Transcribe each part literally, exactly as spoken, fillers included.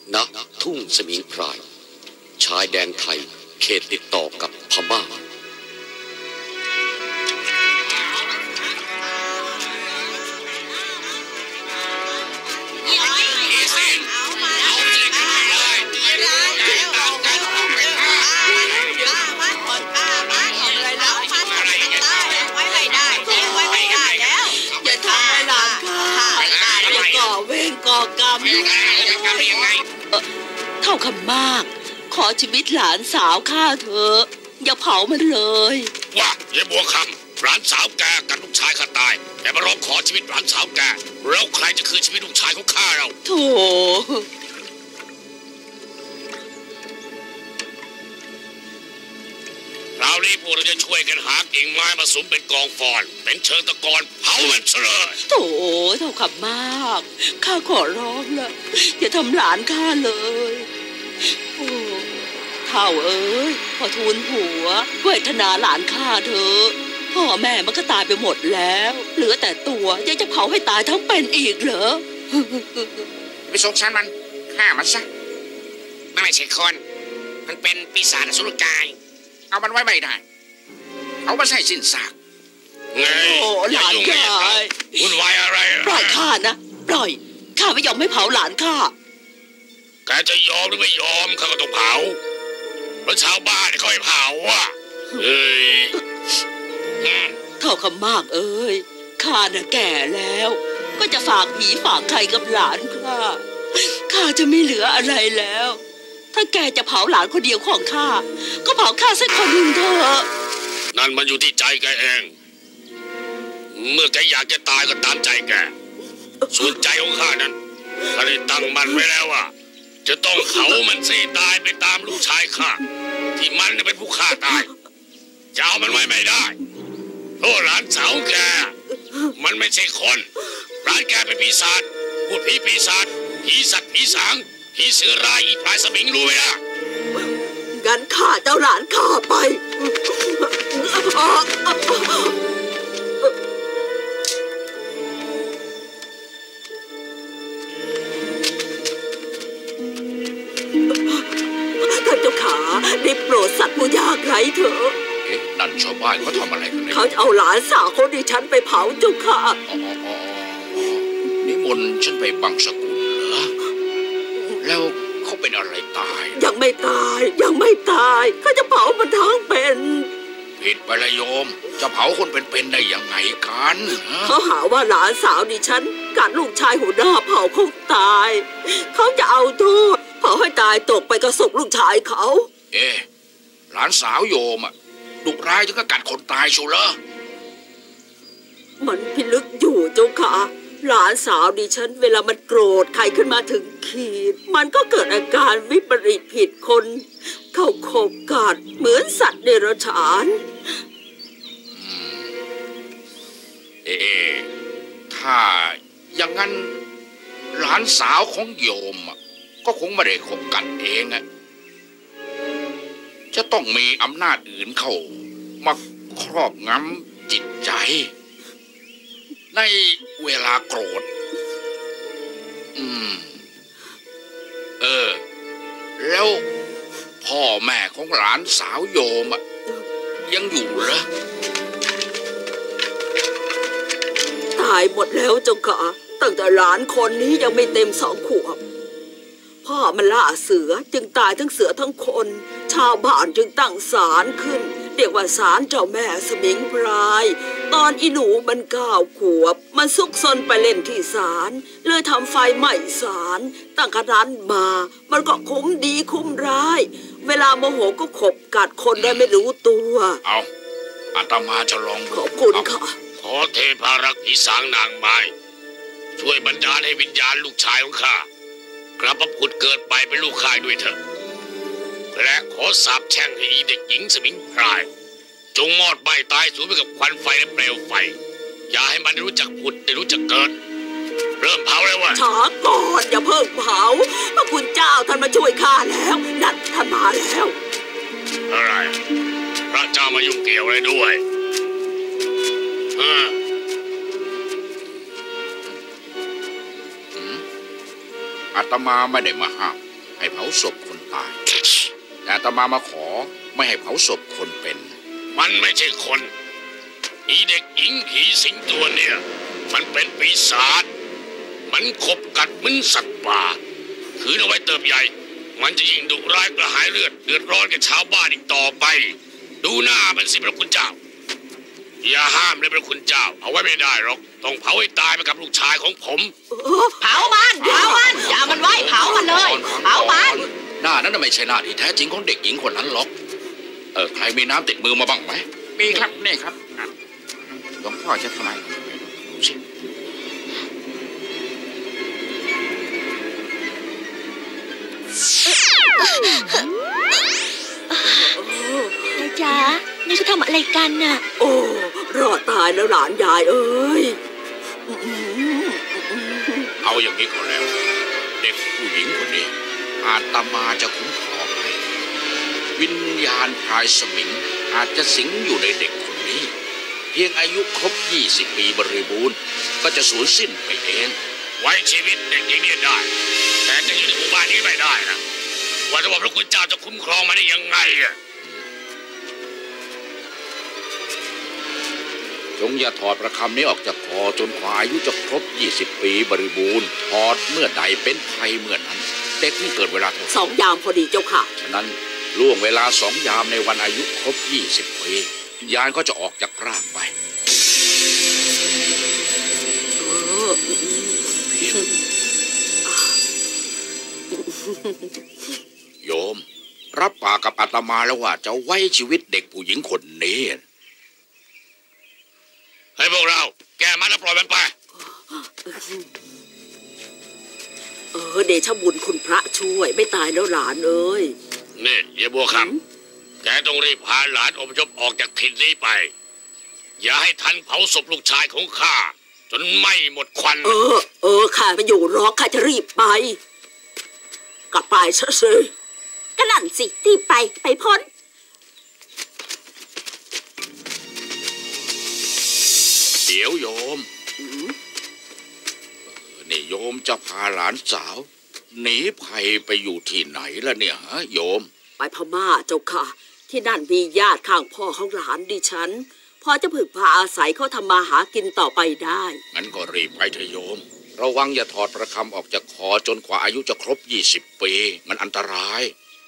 ณทุ่งสมิงพรายชายแดนไทยเขตติดต่อกับพม่าเท่าคำมากขอชีวิตหลานสาวข้าเถอะอย่าเผามันเลยว่าเย่บัวคำหลานสาวแกกับลูกชายข้าตายแกมาร้องขอชีวิตหลานสาวแกแล้วใครจะคืนชีวิตลูกชายของข้าเราโธ่คราวนี้พวกเราจะช่วยกันหากิ่งไม้มาสุมเป็นกองฟอนเป็นเชิงตะกอนเผามันเฉลยโธ่เท่าคำมากข้าขอร้องละอย่าทำหลานข้าเลยโอ้เท่าเอ้ยพอทูลหัวเวทนาหลานข้าเถอะพ่อแม่มันก็ตายไปหมดแล้วเหลือแต่ตัวยังจะเผาให้ตายทั้งเป็นอีกเหรอไปสงสารมันฆ่ามันซะมันไม่ใช่คนมันเป็นปีศาจอสุรกายเอามันไว้ไม่ได้เอามาใส่สิ้นซากไงอย่ายุ่งเลยวุ่นวายอะไรปล่อยข้านะปล่อยข้าไม่ยอมไม่เผาหลานข้าแกจะยอมหรือไม่ยอมข้าก็ต้องเผาเพราะชาวบ้านเขาให้เผาอ่ะเฮ้ยเท่าคำมากเอ้ยข้าน่ะแก่แล้วก็จะฝากผีฝากใครกับหลานข้าข้าจะไม่เหลืออะไรแล้วถ้าแกจะเผาหลานคนเดียวของข้าก็เผาข้าสักคนหนึ่งเถอะนั่นมันอยู่ที่ใจแกเองเมื่อแกอยากจะตายก็ตามใจแกส่วนใจของข้านั้นข้าได้ตั้งมันไว้แล้วว่าจะต้องเผามันสิตายไปตามลูกชายข้าที่มันเป็นผู้ฆ่าตายจะเอามันไว้ไม่ได้เพราะหลานสาวแกมันไม่ใช่คนหลานแกเป็นปีศาจพูดผีปีศาจผีสัตว์ผีสางผีเสือร้ายอีพลายสมิงรู้ไหมล่ะงั้นข้าเจ้าหลานข้าไปท่านเจ้าขาได้โปรดสัตว์ผู้ยากไร้เถอะเอ๊ะนั่นชาวบ้านเขาทำอะไรกันเขาจะเอาหลานสาวคนดิฉันไปเผาเจ้าค่ะนิมนต์ฉันไปบังสกุลเหรอแล้วเขาเป็นอะไรตายยังไม่ตายยังไม่ตายเขาจะเผามันทั้งเป็นผิดไปละโยมจะเผาคนเป็นๆได้ยังไงกันเขาหาว่าหลานสาวดิฉันกัดลูกชายหัวหน้าเผาเขาตายเขาจะเอาโทษเผาให้ตายตกไปกระศพลูกชายเขาเอ๊ะหลานสาวโยมอ่ะดุร้ายถึงกับกัดคนตายชัวร์เหรอมันพิลึกอยู่เจ้าค่ะหลานสาวดิฉันเวลามันโกรธใครขึ้นมาถึงขีดมันก็เกิดอาการวิปริตผิดคนเข้าโคบกัดเหมือนสัตว์เดรัจฉานเอ๊ะถ้าอย่างนั้นหลานสาวของโยมก็คงไม่ได้ขบกัดเองอะจะต้องมีอำนาจอื่นเข้ามาครอบงำจิตใจในเวลาโกรธอืมเออแล้วพ่อแม่ของหลานสาวโยมอะยังอยู่เหรอตายหมดแล้วเจ้าค่ะตั้งแต่หลานคนนี้ยังไม่เต็มสองขวบพ่อมันล่าเสือจึงตายทั้งเสือทั้งคนชาวบ้านจึงตั้งศาลขึ้นเรียกว่าศาลเจ้าแม่สมิงพรายตอนอีหนูมันเก้าขวบมันซุกซนไปเล่นที่ศาลเลยทำไฟไหม้ศาลตั้งกระนั้นมามันก็คุ้มดีคุ้มร้ายเวลาโมโหก็ขบกัดคนโดยไม่รู้ตัวเอาอาตมาจะลองขอบคุณค่ะขอเทพารักษ์ผีสางนางไม้ช่วยบันดาลให้วิญญาณลูกชายของข้ากลับมาผุดเกิดไปเป็นลูกข้าด้วยเถอะและขอสาปแช่งให้เด็กหญิงสมิงพรายจงมอดใบตายสูญไปกับควันไฟและเปลวไฟอย่าให้มันรู้จักผุดได้รู้จักเกิดเริ่มเผาแล้ววะช้าก่อนอย่าเพิ่งเผาพระคุณเจ้าท่านมาช่วยข้าแล้วนั่นท่านมาแล้วอะไรพระเจ้ามายุ่งเกี่ยวอะไรด้วยฮะอาตมาไม่ได้มาห้ามให้เผาศพคนตายแต่อาตมามาขอไม่ให้เผาศพคนเป็นมันไม่ใช่คนอีเด็กหญิงผีสิงตัวเนี่ยมันเป็นปีศาจมันขบกัดเหมือนสัตว์ป่าขืนเอาไว้เติบใหญ่มันจะยิ่งดุร้ายกระหายเลือดเดือดร้อนกับชาวบ้านอีกต่อไปดูหน้ามันสิพระคุณเจ้าอย่าห้ามเลยพระคุณเจ้าเอาไว้ไม่ได้หรอกต้องเผาให้ตายไปกับลูกชายของผมเผามันเผามันอย่ามันไว้เผามันเลยเผามันหน้านั้นไม่ใช่หน้าที่แท้จริงของเด็กหญิงคนนั้นหรอกเออใครมีน้ำติดมือมาบ้างไหมมีครับนี่ครับหลวงพ่อจะทำไมดูสินายจ๋านี่จะทำอะไรกันน่ะโอ้รอดตายแล้วหลานยายเอ้ยเอาอย่างนี้ก็แล้วเด็กผู้หญิงคนนี้อาตมาจะคุ้มครองให้วิญญาณพรายสมิงอาจจะสิงอยู่ในเด็กคนนี้เพียงอายุครบยี่สิบปีบริบูรณ์ก็จะสูญสิ้นไปเองไว้ชีวิตเด็กหญิงนี้ได้แต่จะอยู่ในหมู่บ้านนี้ไม่ได้นะว่าแต่ว่าพระคุณเจ้าจะคุ้มครองมันได้ยังไงอ่ะจงอย่าถอดประคำนี้ออกจากคอจนกว่าอายุจะครบยี่สิบปีบริบูรณ์ถอดเมื่อใดเป็นภัยเมื่อนั้นเด็กนี่เกิดเวลาสองยามพอดีเจ้าค่ะฉะนั้นล่วงเวลาสองยามในวันอายุครบยี่สิบปียานก็จะออกจากร่างไปโยมรับปากกับอาตมาแล้วว่าจะไว้ชีวิตเด็กผู้หญิงคนนี้ให้พวกเราแก้มันแล้วปล่อยมันไปเออเดชบุญคุณพระช่วยไม่ตายแล้วหลานเอ้ยนี่อย่าบัวคำแกต้องรีบพาหลานอพยพออกจากถิ่นนี้ไปอย่าให้ทันเผาศพลูกชายของข้าจนไหม้หมดควันเออเออข้าไม่อยู่รอข้าจะรีบไปกลับไปซะสิก็นั่นสิรีบไปไปพ้นเดี๋ยวโยมนี่โยมจะพาหลานสาวหนีภัยไปอยู่ที่ไหนล่ะเนี่ยฮะโยมไปพม่าเจ้าค่ะที่นั่นมีญาติข้างพ่อของหลานดิฉันพอจะพึ่งพาอาศัยเขาทำมาหากินต่อไปได้งั้นก็รีบไปเถอะโยมระวังอย่าถอดประคำออกจากคอจนกว่าอายุจะครบยี่สิบปีมันอันตราย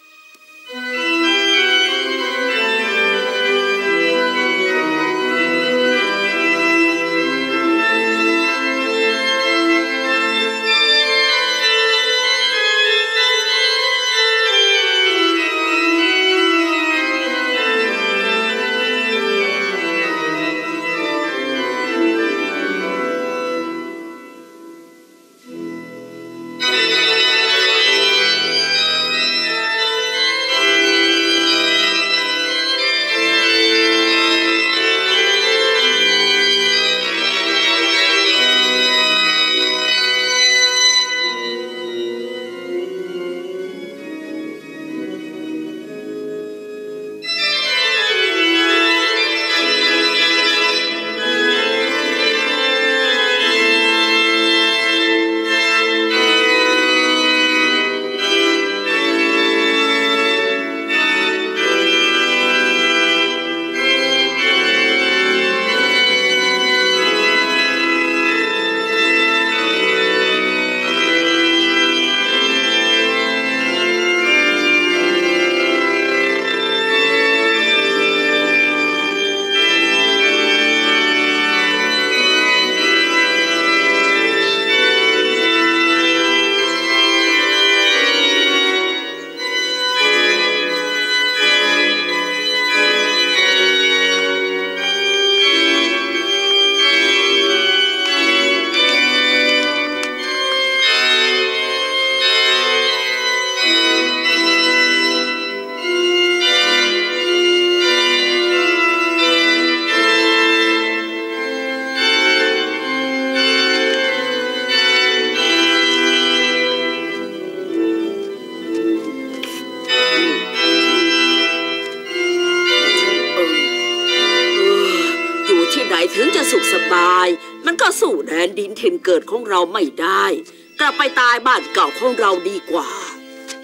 ถึงจะสุขสบายมันก็สู่แดนดินถิ่นเกิดของเราไม่ได้กลับไปตายบ้านเก่าของเราดีกว่า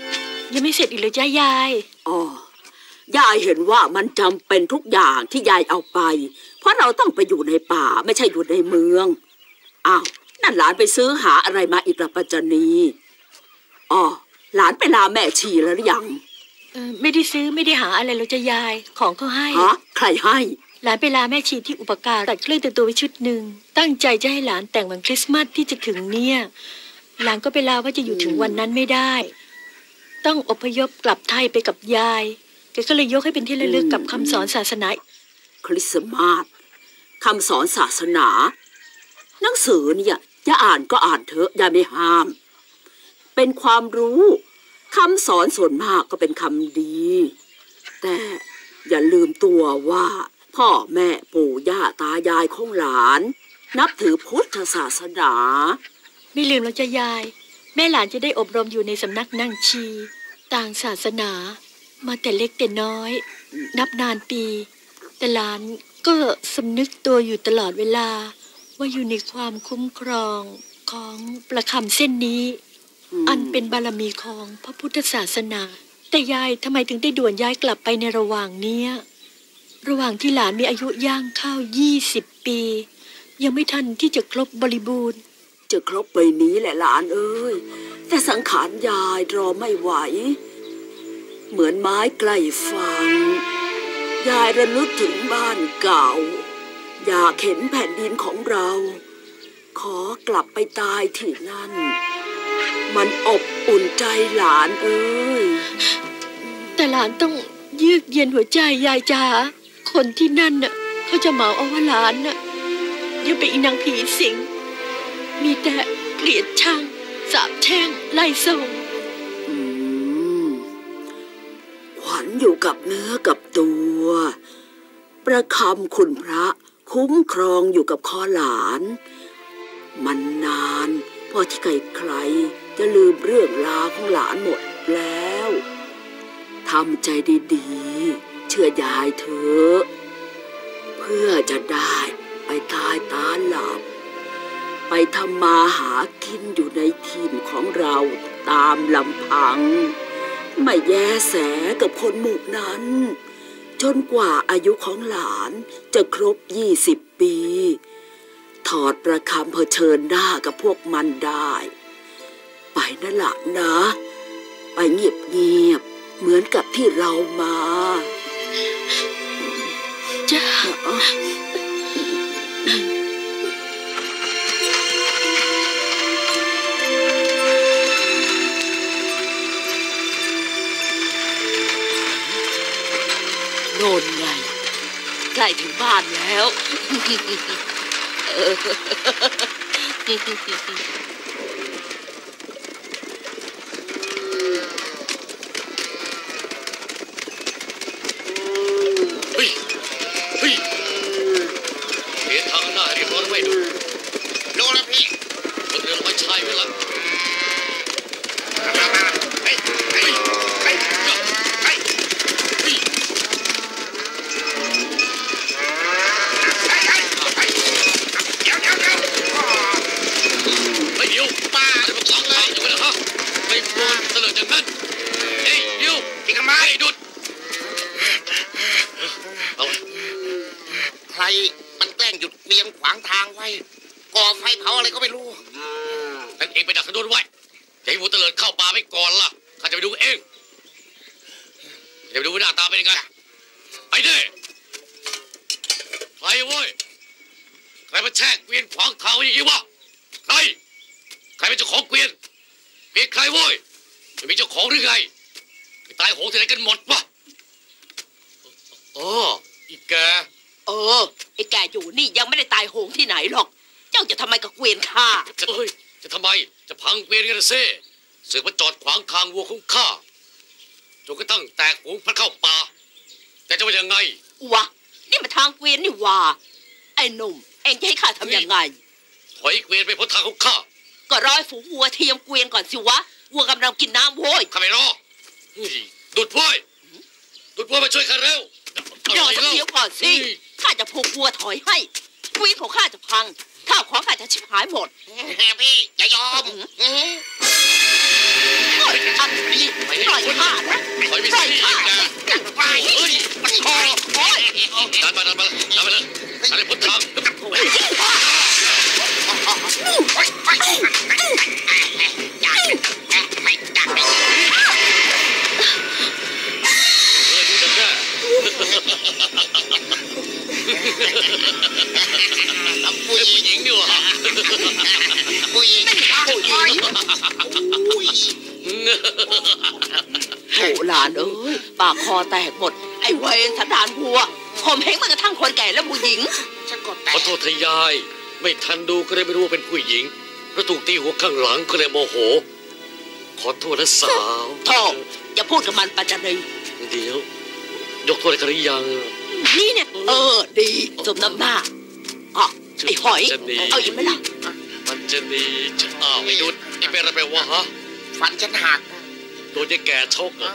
ยังไม่เสร็จอีกเลยจ้ายายอ๋อยายเห็นว่ามันจำเป็นทุกอย่างที่ยายเอาไปเพราะเราต้องไปอยู่ในป่าไม่ใช่อยู่ในเมืองอ้าวนั่นหลานไปซื้อหาอะไรมาอีกละปัจจนีอ๋อหลานไปลาแม่ชีแล้วหรือยังเออไม่ได้ซื้อไม่ได้หาอะไรเลยจ้ายายของเขาให้ฮะใครให้หลานไปลาแม่ชีที่อุปการตัดเครื่องแต่งตัวไว้ชุดหนึ่งตั้งใจจะให้หลานแต่งวันคริสต์มาสที่จะถึงเนี่ยหลานก็ไปลาว่าจะอยู่ถึงวันนั้นไม่ได้ต้องอพยพกลับไทยไปกับยายแกก็เลยยกให้เป็นที่ระลึกกับคำสอนศาสนาคริสต์มาสคำสอนศาสนาหนังสือเนี่ยจะอ่านก็อ่านเถอะอย่าไม่ห้ามเป็นความรู้คำสอนส่วนมากก็เป็นคำดีแต่อย่าลืมตัวว่าพ่อแม่ปู่ย่าตายายของหลานนับถือพุทธศาสนาไม่ลืมแล้วจ้ายายแม่หลานจะได้อบรมอยู่ในสำนักนั่งชีต่างศาสนามาแต่เล็กแต่น้อยนับนานปีแต่หลานก็สำนึกตัวอยู่ตลอดเวลาว่าอยู่ในความคุ้มครองของประคำเส้นนี้อันเป็นบารมีของพระพุทธศาสนาแต่ยายทำไมถึงได้ด่วนย้ายกลับไปในระหว่างเนี้ยระหว่างที่หลานมีอายุย่างเข้ายี่สิบปียังไม่ทันที่จะครบบริบูรณ์จะครบไปนี้แหละหลานเอ้ยแต่สังขารยายรอไม่ไหวเหมือนไม้ใกล้ฝั่งยายระลึกถึงบ้านเก่าอยากเห็นแผ่นดินของเราขอกลับไปตายที่นั่นมันอบอุ่นใจหลานเอ้ยแต่หลานต้องเยือกเย็นหัวใจยายจ๋าคนที่นั่นน่ะเขาจะเหมาเอาว่าหลานน่ะยังเป็นอีนางผีสิงมีแต่เกลียดชังสาปแช่งไล่ส่งขวัญอยู่กับเนื้อกับตัวประคำคุณพระคุ้มครองอยู่กับคอหลานมันนานพอที่ใครๆจะลืมเรื่องราวของหลานหมดแล้วทำใจดีๆเชื่อยายเถอะเพื่อจะได้ไปตายตาหลับไปทำมาหากินอยู่ในถิ่นของเราตามลำพังไม่แยแสกับคนหมู่นั้นจนกว่าอายุของหลานจะครบยี่สิบปีถอดประคำเผชิญหน้ากับพวกมันได้ไปนั่นแหละนะไปเงียบๆเหมือนกับที่เรามาจ้าโน่นไงใกล้ถึงบ้านแล้วเออเฮ้ยเฮ้ยเรียนทางหน้าเรียบร้อยไม่ดูดูแล้วพี่มันเดินไปชายไว้ละเฮ้ยเฮ้ยเฮ้ยเฮ้ยไม่เดี๋ยวป้าจะมาขวางทางอยู่ไหมล่ะฮะไม่กลัวเสลิดอย่างนั้นเฮ้ยเดี๋ยวอีกทำไมดุดเอาใครมันแกล้งหยุดเรียงขวางทางไว้ก่อไฟเผาอะไรก็ไม่รู้นั่นเองไปดักถนนไว้จะให้วัวเตลิดเข้าป่าไปก่อนล่ะข้าจะไปดูเองจะไปดูหน้าตาเป็นยังไงไปดิใครเว้ยใครมาแช่เกวียนขวางทางไว้อย่างนี้วะใครใครเป็นเจ้าของเกวียนเกวียนใครเว้ยจะมีเจ้าของหรือไงไปตายโหงที่ไหนกันหมดวะอ๋ออีกแกเออไอ้แกอยู่นี่ยังไม่ได้ตายโหงที่ไหนหรอกเจ้าจะทำไมกับเกวียนข้าเอ้ยจะทำไมจะพังเกวียนกันเซ่เสือมาจอดขวางทางวัวของข้าจนกระทั่งแตกหูพัดเข้าป่าแต่จะว่ายังไงวะนี่มันทางเกวียนนี่วะไอ้หนุ่มเอ็งจะให้ข้าทำยังไงถอยเกวียนไปพ้นทางของข้าก็รอฝูงวัวเทียมเกวียนก่อนสิวะวัวกำลังกินน้ำโว้ยข้าไม่รอดุดพ้อยดุดพ้อยมาช่วยข้าเร็วรอสักเดี๋ยวก่อนสิข้าจะผูกวัวถอยให้เกวียนของข้าจะพังข้าวของข้าจะชิบหายหมดพี่อย่ายอมปล่อยข้าปล่อยข้าโถหลานเอ้ยปากคอแตกหมดไอ้เวรสันดานวัวข่มเหงมันกระทั่งคนแก่และผู้หญิงฉันก็แตขอก โทษทยายไม่ทันดูก็เลยไม่รู้ว่าเป็นผู้หญิงแล้วถูกตีหัวข้างหลังก็เลยโมโหขอโทษนะสาวโธ่อย่าพูดกับมันปัจจัยเดี๋ยวยกโทษให้กันหรือยังนี่เนี่ยเออดีสมน้ำหน้าอ๋อไอ้หอยเอาอีกไหมล่ะมันจะดีจะอ้าวไอ้ดุดไอ้เป็นอะไรไปวะฮะฟันฉันหักโดนยายแก่ชกอ่ะ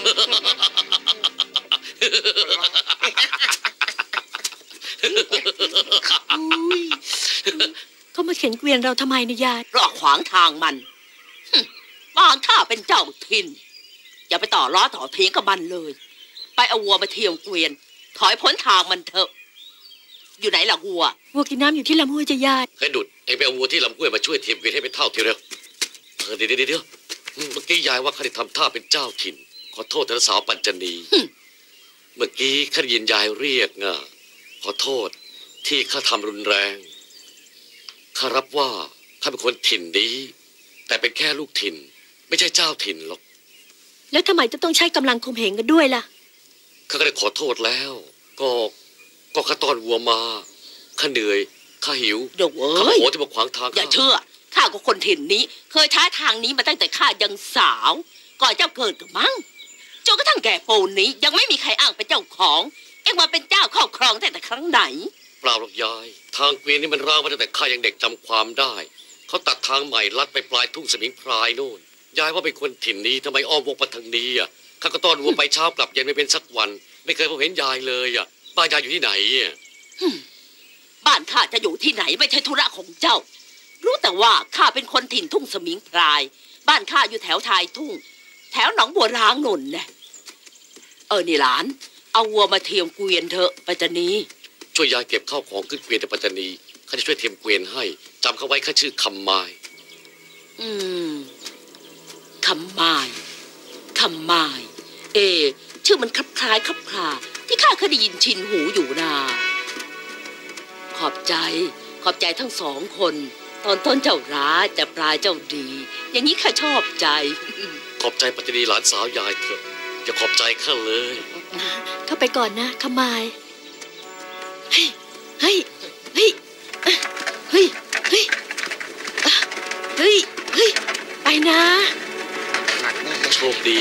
เขามาเข็นเกวียนเราทำไมเนี่ยยายรอขวางทางมันบางข้าเป็นเจ้าถิ่นอย่าไปต่อล้อต่อเถียงกับมันเลยไปเอาวัวมาเทียมเกวียนถอยพ้นทางมันเถอะอยู่ไหนล่ะวัววัวกินน้ำอยู่ที่ลำห้วยจะยายให้ดุดเอ็งไปเอาวัวที่ลำห้วยมาช่วยเทียมเกวียนให้เป็นเท่าเทียวเร็วเออเดี๋ยวเดี๋ยวเดี๋ยวเมื่อกี้ยายว่าข้าได้ทำท่าเป็นเจ้าถิ่นขอโทษท่านสาวปัญจนีเมื่อกี้ข้าได้ยินยายเรียกน่ะขอโทษที่ข้าทำรุนแรงข้ารับว่าข้าเป็นคนถิ่นนี้แต่เป็นแค่ลูกถิ่นไม่ใช่เจ้าถิ่นหรอกแล้วทำไมจะต้องใช้กำลังข่มเหงกันด้วยล่ะข้าก็ได้ขอโทษแล้วก็ก็ข้าตอนวัวมาข้าเหนื่อยข้าหิวเดี๋ยวเอ้ยข้าโหที่มาขวางทางอย่าเชื่อข้าก็คนถิ่นนี้เคยใช้ทางนี้มาตั้งแต่ข้ายังสาวก่อนเจ้าเกิดกับมั้งจนกระทั่งแก่ปูนนี้ยังไม่มีใครอ้างเป็นเจ้าของเอ็งมาเป็นเจ้าครอบครองแต่แต่ครั้งไหนเปล่าหรอกยายทางเกวียนนี่มันร้างมาตั้งแต่ข้ายังเด็กจำความได้เขาตัดทางใหม่ลัดไปปลายทุ่งสมิงพรายโน่นยายว่าเป็นคนถิ่นนี้ทำไมอ้อมวกมาทางนี้อ่ะข้าก็ต้อนวัวไปเช้ากลับเย็นไม่เป็นสักวันไม่เคยพบเห็นยายเลยอ่ะบ้านยายอยู่ที่ไหนอ่ะบ้านข้าจะอยู่ที่ไหนไม่ใช่ธุระของเจ้ารู้แต่ว่าข้าเป็นคนถิ่นทุ่งสมิงพรายบ้านข้าอยู่แถวชายทุ่งแถวหนองบัวร้างนนท์นะเออนี่หลานเอาวัวมาเทียมเกวียนเถอะปัจจนีช่วยยายเก็บข้าวของขึ้นเกวียนแต่ปัจจนีข้าจะช่วยเทียมเกวียนให้จำเขาไว้ข้าชื่อคำไม้อืมคำไม้คำไม้เอชื่อมันคลับคล้ายคลับคลาที่ข้าเคยได้ยินชินหูอยู่นาขอบใจขอบใจทั้งสองคนตอนต้นเจ้าร้ายแต่ปลายเจ้าดีอย่างนี้ข้าชอบใจขอบใจปัจจนีหลานสาวยายเถอะอย่าขอบใจข้าเลยเข้าไปก่อนนะคำไม้เฮ้ยเฮ้ยเฮ้ยเฮ้ยเฮ้ยเฮ้ยเฮ้ยไปนะโชคดี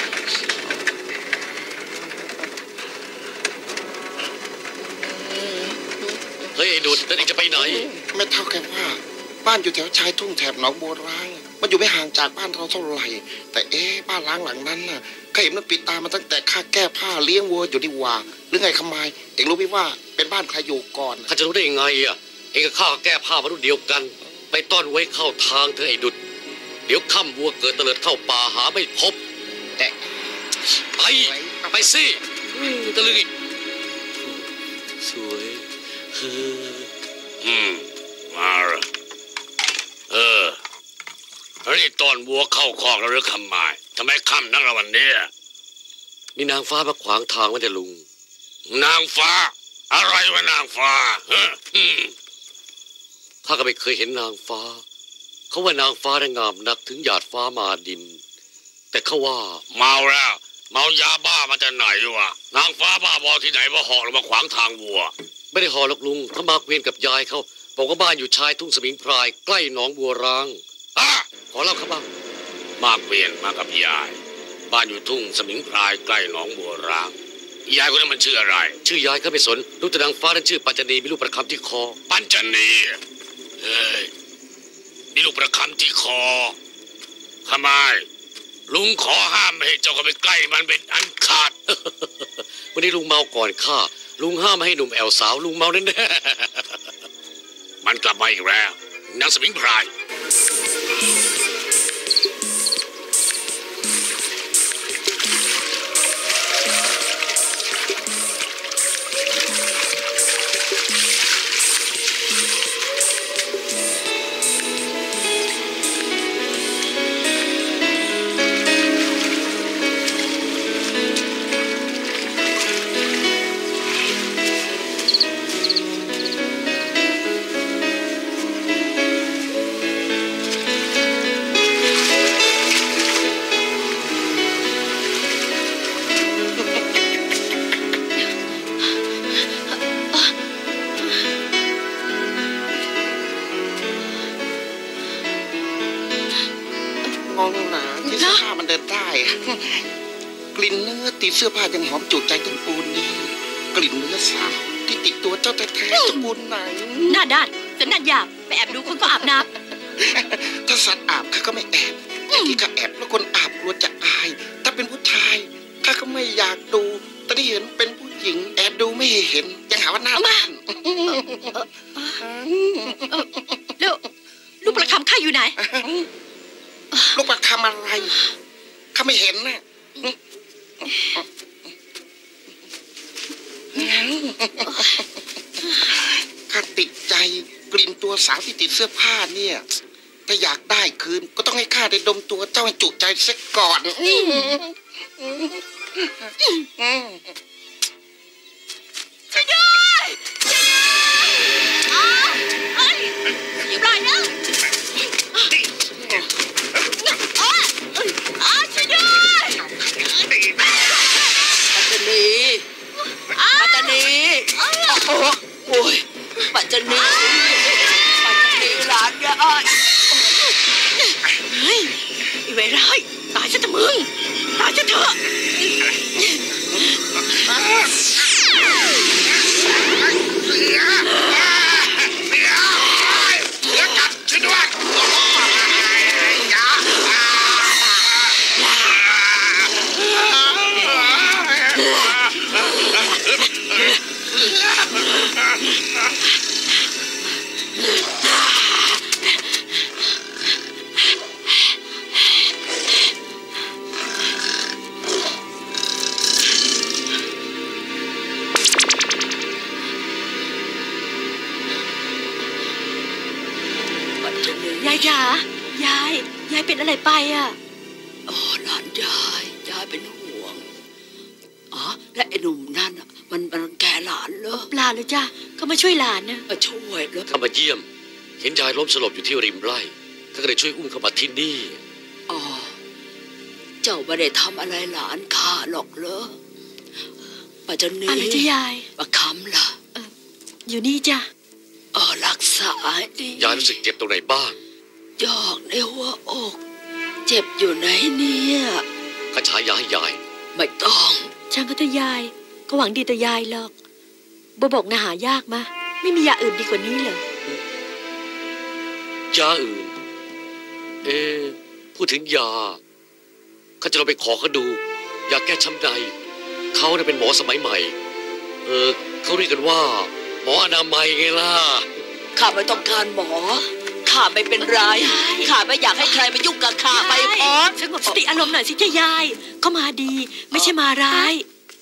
เฮ้ยดุดแล้วเองจะไปไหนไม่เท่าแค่ว่าบ้านอยู่แถวชายทุ่งแถบหนองบัวร้างมันอยู่ไม่ห่างจากบ้านเราเท่าไหร่แต่เอ๊ะบ้านล้างหลังนั้นน่ะข้าเห็นมันปิดตามาตั้งแต่ข้าแก้ผ้าเลี้ยงวัวอยู่ที่ว่าหรือไงคำไมเอ็งรู้ไหมว่าเป็นบ้านใครอยู่ก่อนข้าจะรู้ได้ยังไงอ่ะเอ็งกับข้าแก้ผ้ามารุ่นเดียวกันไปต้อนไว้เข้าทางเธอไอ้ดุดเดี๋ยวค่ำวัวเกิดเตลิดเข้าป่าหาไม่พบแต่ไปไปสิตะลึงอีกสวยเอออืมมาละเออแล้วนี่ตอนวัวเข้าคอกแล้วหรือคำหมายทำไมค่ำนักละวันนี้มีนางฟ้ามาขวางทางไว้แต่ลุงนางฟ้าอะไรวะนางฟ้าฮะข้าก็ไม่เคยเห็นนางฟ้าเขาว่านางฟ้าได้งามนักถึงหยาดฟ้ามาดินแต่เขาว่าเมาแล้วเมายาบ้ามาจากไหนวะนางฟ้าบ้าบอที่ไหนมาหอกลงมาขวางทางวัวไม่ได้หอหรอกลุงเขามาเวียนกับยายเขาบอกว่าบ้านอยู่ชายทุ่งสมิงพรายใกล้หนองบัวร้างอ่ะขอเล่าครับบ้างมาเวียนมากับยายบ้านอยู่ทุ่งสมิงพรายใกล้หนองบัวร้างยายคนนั้นมันชื่ออะไรชื่อยายเขาไม่สนลูกแต่นางฟ้านั้นชื่อปัญจนีมีลูกประคำที่คอปัญจนีเฮ้ยมีลูกประคำที่คอทำไมลุงขอห้ามไม่ให้เจ้าเข้าไปใกล้มันเป็นอันขาดวันนี้ลุงเมาก่อนข้าลุงห้ามไม่ให้หนุ่มแอวสาวลุงเมาแน่ๆมันกลับมาอีกแล้วนางสมิงพรายงองหนาที่เสื้อผ้ามันเดินได้กลิ่นเนื้อติดเสื้อผ้ายังหอมจุใจถึงปูนนี้กลิ่นเนื้อสาวที่ติดตัวเจ้าแท้ๆจะปูนไหนหน้าด้านสันดานหยาบไปแอบดูคนก็อาบน้ำถ้าสัตว์อาบข้าก็ไม่แอบแต่ที่ข้าแอบเพราะคนอาบกลัวจะอายถ้าเป็นผู้ชายข้าก็ไม่อยากดูแต่ที่เห็นเป็นผู้หญิงแอบดูไม่เห็นยังหาว่าหน้าด้านแล้วลูกประคำข้าอยู่ไหนลูกประคำอะไรข้าไม่เห็นนะข้าติดใจกลิ่นตัวสาวที่ติดเสื้อผ้าเนี่ยถ้าอยากได้คืนก็ต้องให้ข้าได้ดมตัวเจ้าให้จุใจเสียก่อนช่วยด้วยช่วยด้วยอย่าปล่อยนะช่วยด้วยปัจจนีปัจจนีโอ้ยปัจจนีปัจจนีหลานยายเฮ้ยไอ้เวร้ายตายซะเถอะมึงตายซะเถอะเสือเสือเสือกัดช่วยด้วยยายจ๋ายายยายเป็นอะไรไปอ่ะอ๋อหลานยายยายเป็นห่วงอ๋อและไอ้หนุ่มนั่นอ่ะมันมันแกหลานเหรอเปล่าเลยจ้ะเขามาช่วยหลานนะมาช่วยแล้วข้ามาเยี่ยมเห็นยายล้มสลบอยู่ที่ริมไร่ข้าก็เลยช่วยอุ้มเข้ามาที่นี่อ๋อเจ้าไม่ได้ทำอะไรหลานข้าหรอกเหรอปัจจุบันอะไรจ้ะยายประคำล่ะอยู่นี่จ้ะอ๋อรักษาดียายรู้สึกเจ็บตรงไหนบ้างยอกในหัวอกเจ็บอยู่ไหนเนี่ยข้าฉายาให้ยายไม่ต้องช่างก็จะยายก็หวังดีต่อยายหรอกบบอกนะหายากมาไม่มียาอื่นดีกว่านี้เหรอยาอื่นเอ๊ะพูดถึงยาข้าจะลองไปขอเขาดูยาแก้ช้ำในเขาเนี่ยเป็นหมอสมัยใหม่เออเขาเรียกกันว่าหมออนามัยไงล่ะข้าไม่ต้องการหมอข้าไม่เป็นไรข้าไม่อยากให้ใครมายุ่งกับข้าไปพอสงบสติอารมณ์หน่อยสิจ้ายายเขามาดีไม่ใช่มาร้าย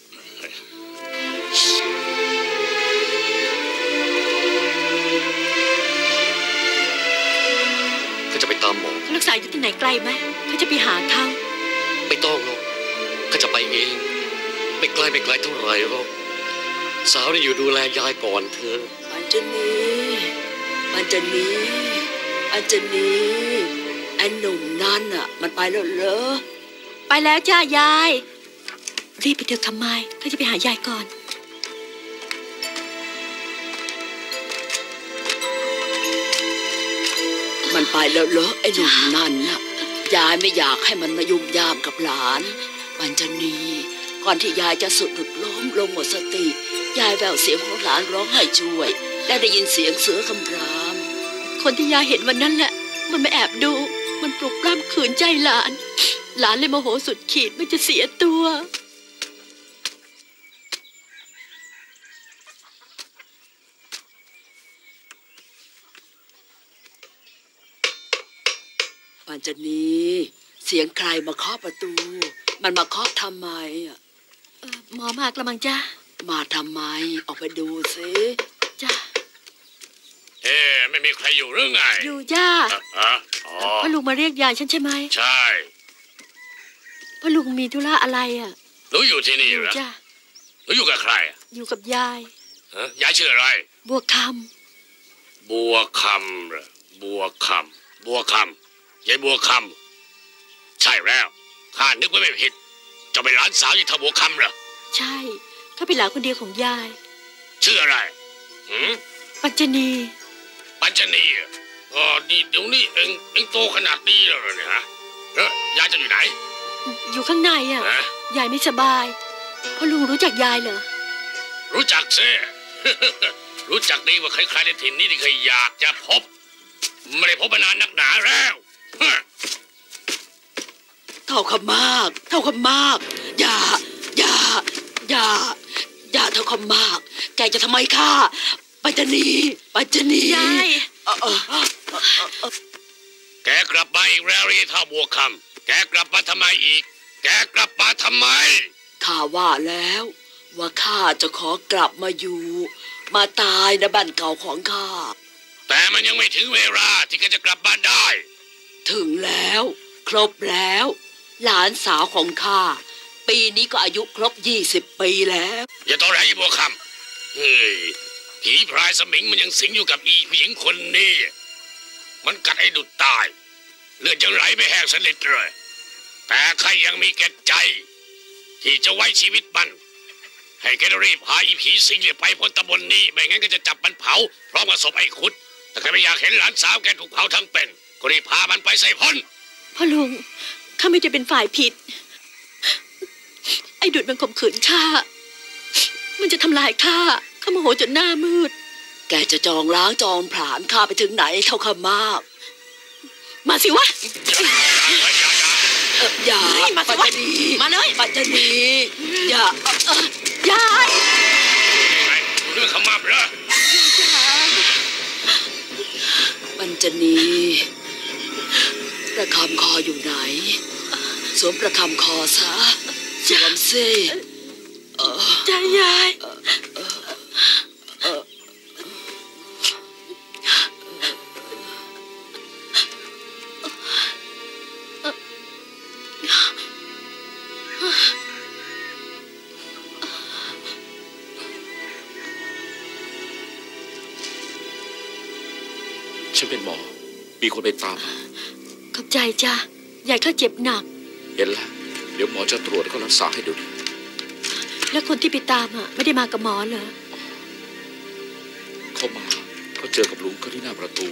เขาจะไปตามหมอเขารักษาอยู่ที่ไหนไกลไหมเขาจะไปหาเขาไม่ต้องหรอกเขาจะไปเองไม่ไกลไม่ไกลเท่าไหร่หรอกสาวนี่อยู่ดูแลยายก่อนเธอปัญจนีปัญจนีปัญจนีไอ้หนุ่มนั่นอ่ะมันไปแล้วเหรอไปแล้วจ้ายายรีบไปเถอะคำไมเขาจะไปหายายก่อนมันไปแล้วเหรอไอ้หนุ่มนั่นน่ะยายไม่อยากให้มันมายุ่งยามกับหลานปัญจนีก่อนที่ยายจะสุดหลุดล้มลงหมดสติยายแววเสียงของหลานร้องให้ช่วยและได้ยินเสียงเสือคำรามคนที่ยายเห็นวันนั้นแหละมันมาแอบดูมันปลุกปล้ำขืนใจหลานหลานเลยโมโหสุดขีดไม่จะเสียตัวปัญจนีเสียงใครมาเคาะประตูมันมาเคาะทำไมอ่ะหมอมากละมังจ้ามาทำไมออกไปดูสิจ้าเอ๊ะไม่มีใครอยู่หรือไงอยู่จ้าพ่อลุงมาเรียกยายฉันใช่ไหมใช่พ่อลุงมีธุระอะไรอ่ะหนูอยู่ที่นี่เหรอจ้าหนูอยู่กับใครอยู่กับยายยายชื่ออะไรบัวคำบัวคำเหรอบัวคำบัวคำยายบัวคำใช่แล้วข้านึกว่าไม่ผิดจะเป็นหลานสาวยี่ทบัวคำเหรอใช่ข้าเป็นหลานคนเดียวของยายชื่ออะไรหืมปัญจนีปัญจนีอ๋อนี่เดี๋ยวนี้เอ็งเอ็งโตขนาดนี้แล้วเหรอเนี่ยฮะเออยายจะอยู่ไหนอยู่ข้างในอ่ะฮะยายไม่สบายพ่อลุงรู้จักยายเหรอรู้จักซิ รู้จักดีว่าใครๆในถิ่นนี้ที่เคยอยากจะพบไม่ได้พบมานานนักหนาแล้วเท่าคำมาก เท่าคำมาก อย่า อย่า อย่า อย่าเท่าคำมาก แกจะทำไมข้าปัจจนีปัจจนียายเอ่อเอ่อเอ่อแกกลับมาอีกแล้วรีเท่าบัวคำแกกลับมาทำไมอีก แกกลับมาทำไมข้าว่าแล้ว ว่าข้าจะขอกลับมาอยู่ มาตายในบ้านเก่าของข้าแต่มันยังไม่ถึงเวลาที่แกจะกลับบ้านได้ถึงแล้ว ครบแล้ว หลานสาวของข้าปีนี้ก็อายุครบยี่สิบปีแล้วอย่าต่อแหลบัวคำเฮ้ยผีพรายสมิงมันยังสิงอยู่กับอีผู้หญิงคนนี้ มันกัดไอ้ดุดตาย เลือดยังไหลไม่แห้งสนิทเลย แต่ข้ายังมีแก่ใจ ที่จะไว้ชีวิตมัน ให้แกรีบพาอีผีสิงเนี่ยไปพ้นตำบลนี้ไม่งั้นก็จะจับมันเผาพร้อมกับศพไอ้ขุดถ้าใครไม่อยากเห็นหลานสาวแกถูกเผาทั้งเป็นก็รีบพามันไปใส่พ้นพ่อลุงข้าไม่ได้เป็นฝ่ายผิด ไอ้ดุดมันข่มขืนข้ามันจะทำลายข้าข้าโมโหจนหน้ามืดแกจะจองล้างจองผลาญข้าไปถึงไหนเท่าข้ามากมาสิวะเอ่ออย่าเฮ้ยมาสิปัจวะจนีมาเลยปัจจนีอย่าเอ่อยายไงเรื่องขมับเหรอปัญจนีประคำคออยู่ไหนสวมประคำคอซะสวมสิเออจ้ายายฉันเป็นหมอ มีคนไปตามขอบใจจ้ะยายข้าเจ็บหนักเห็นแล้วเดี๋ยวหมอจะตรวจแล้วก็รักษาให้ดูดิแล้วคนที่ไปตามอ่ะไม่ได้มากับหมอเหรอเข้ามาเขาเจอกับลุงเขาที่หน้าประตู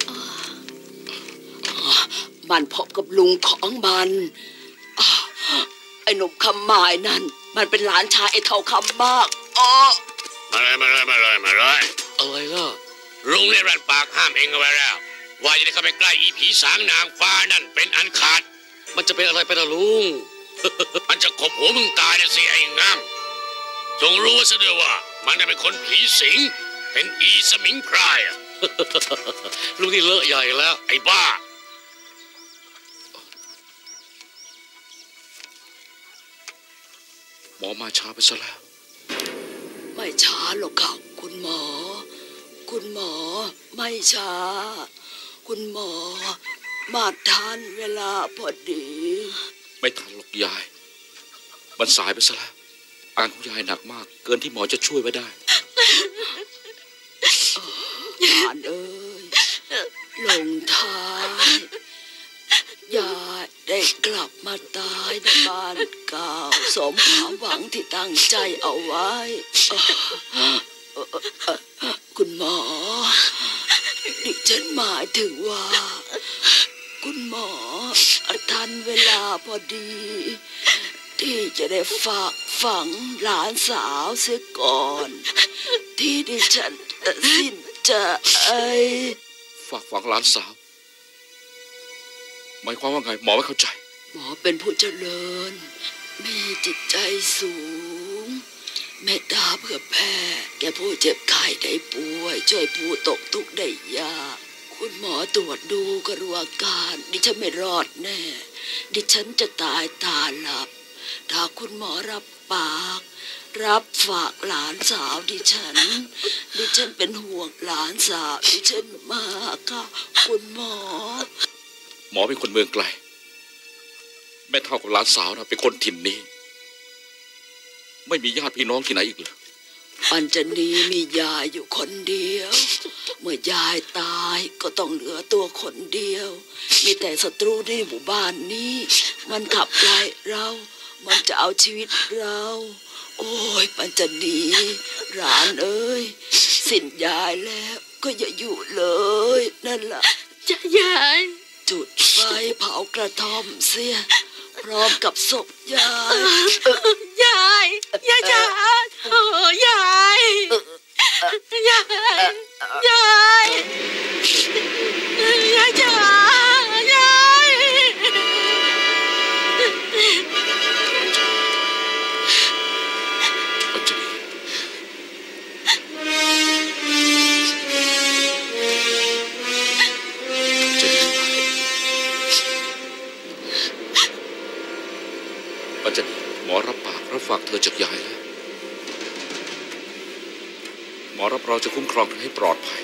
มันพบกับลุงของมันอ้าวไอ้หนุ่มคำหมายนั่นมันเป็นหลานชายไอ้เท่าคำมากอ๋อมาเลยมาเลยมาเลยมาเลยอะไรล่ะลุงได้รันปากห้ามเองเอาไว้แล้วว่าจะได้เข้าไปใกล้อีผีสางนางฟ้านั่นเป็นอันขาดมันจะเป็นอะไรไปล่ะลุง มันจะขบหัวมึงตายนะสิไอ้งามจงรู้ซะด้วยว่ามันเป็นคนผีสิงเป็นอีสมิงพรายอะ ลุงนี่เลอะใหญ่แล้วไอ้บ้าหมอมาช้าไปซะแล้วไม่ช้าหรอกค่ะคุณหมอ คุณหมอไม่ช้า คุณหมอมาทันเวลาพอดีไม่ทันหรอกยาย มันสายไปซะแล้วอาการของยายหนักมาก เกินที่หมอจะช่วยไว้ได้หลานเอ้ยลงท้ายอย่าได้กลับมาตายในบ้านเก่าสมความหวังที่ตั้งใจเอาไว้เอ่อเอ่อเอ่อเอ่อคุณหมอดิฉันหมายถึงว่า คุณหมอทันเวลาพอดี ที่จะได้ฝากฝังหลานสาวเสียก่อน ที่ดิฉันสิ้นใจฝากฝังหลานสาว หมายความว่าไงหมอไม่เข้าใจหมอเป็นผู้เจริญ มีจิตใจสูง เมตตาเพื่อแผ่แก่ผู้เจ็บไข้ได้ป่วย ช่วยผู้ตกทุกข์ได้ยากคุณหมอตรวจดูก็รู้อาการดิฉันไม่รอดแน่ ดิฉันจะตายตาหลับ ถ้าคุณหมอรับปาก รับฝากหลานสาวดิฉัน ดิฉันเป็นห่วงหลานสาวดิฉันมากค่ะคุณหมอหมอเป็นคนเมืองไกล แม่เท่ากับหลานสาวนะเป็นคนถิ่นนี้ ไม่มีญาติพี่น้องที่ไหนอีกเลยปัญจนีมียายอยู่คนเดียว เมื่อยายตายก็ต้องเหลือตัวคนเดียว มีแต่ศัตรูในหมู่บ้านนี้ มันขับไล่เรา มันจะเอาชีวิตเรา โอ้ยปัญจนีหลานเอ้ยสิ้นยายแล้วก็อย่าอยู่เลยนั่นล่ะจ้ายายจุดไฟไปเผากระท่อมเสียพร้อมกับศพยายยายยายจ๋าโอ้ยายยายยายยายจ๋ายายปัจจุบันปัจจุบันหมอรับปากรับฝากเธอจากยายแล้วหมอรับเราจะคุ้มครองเธอให้ปลอดภัย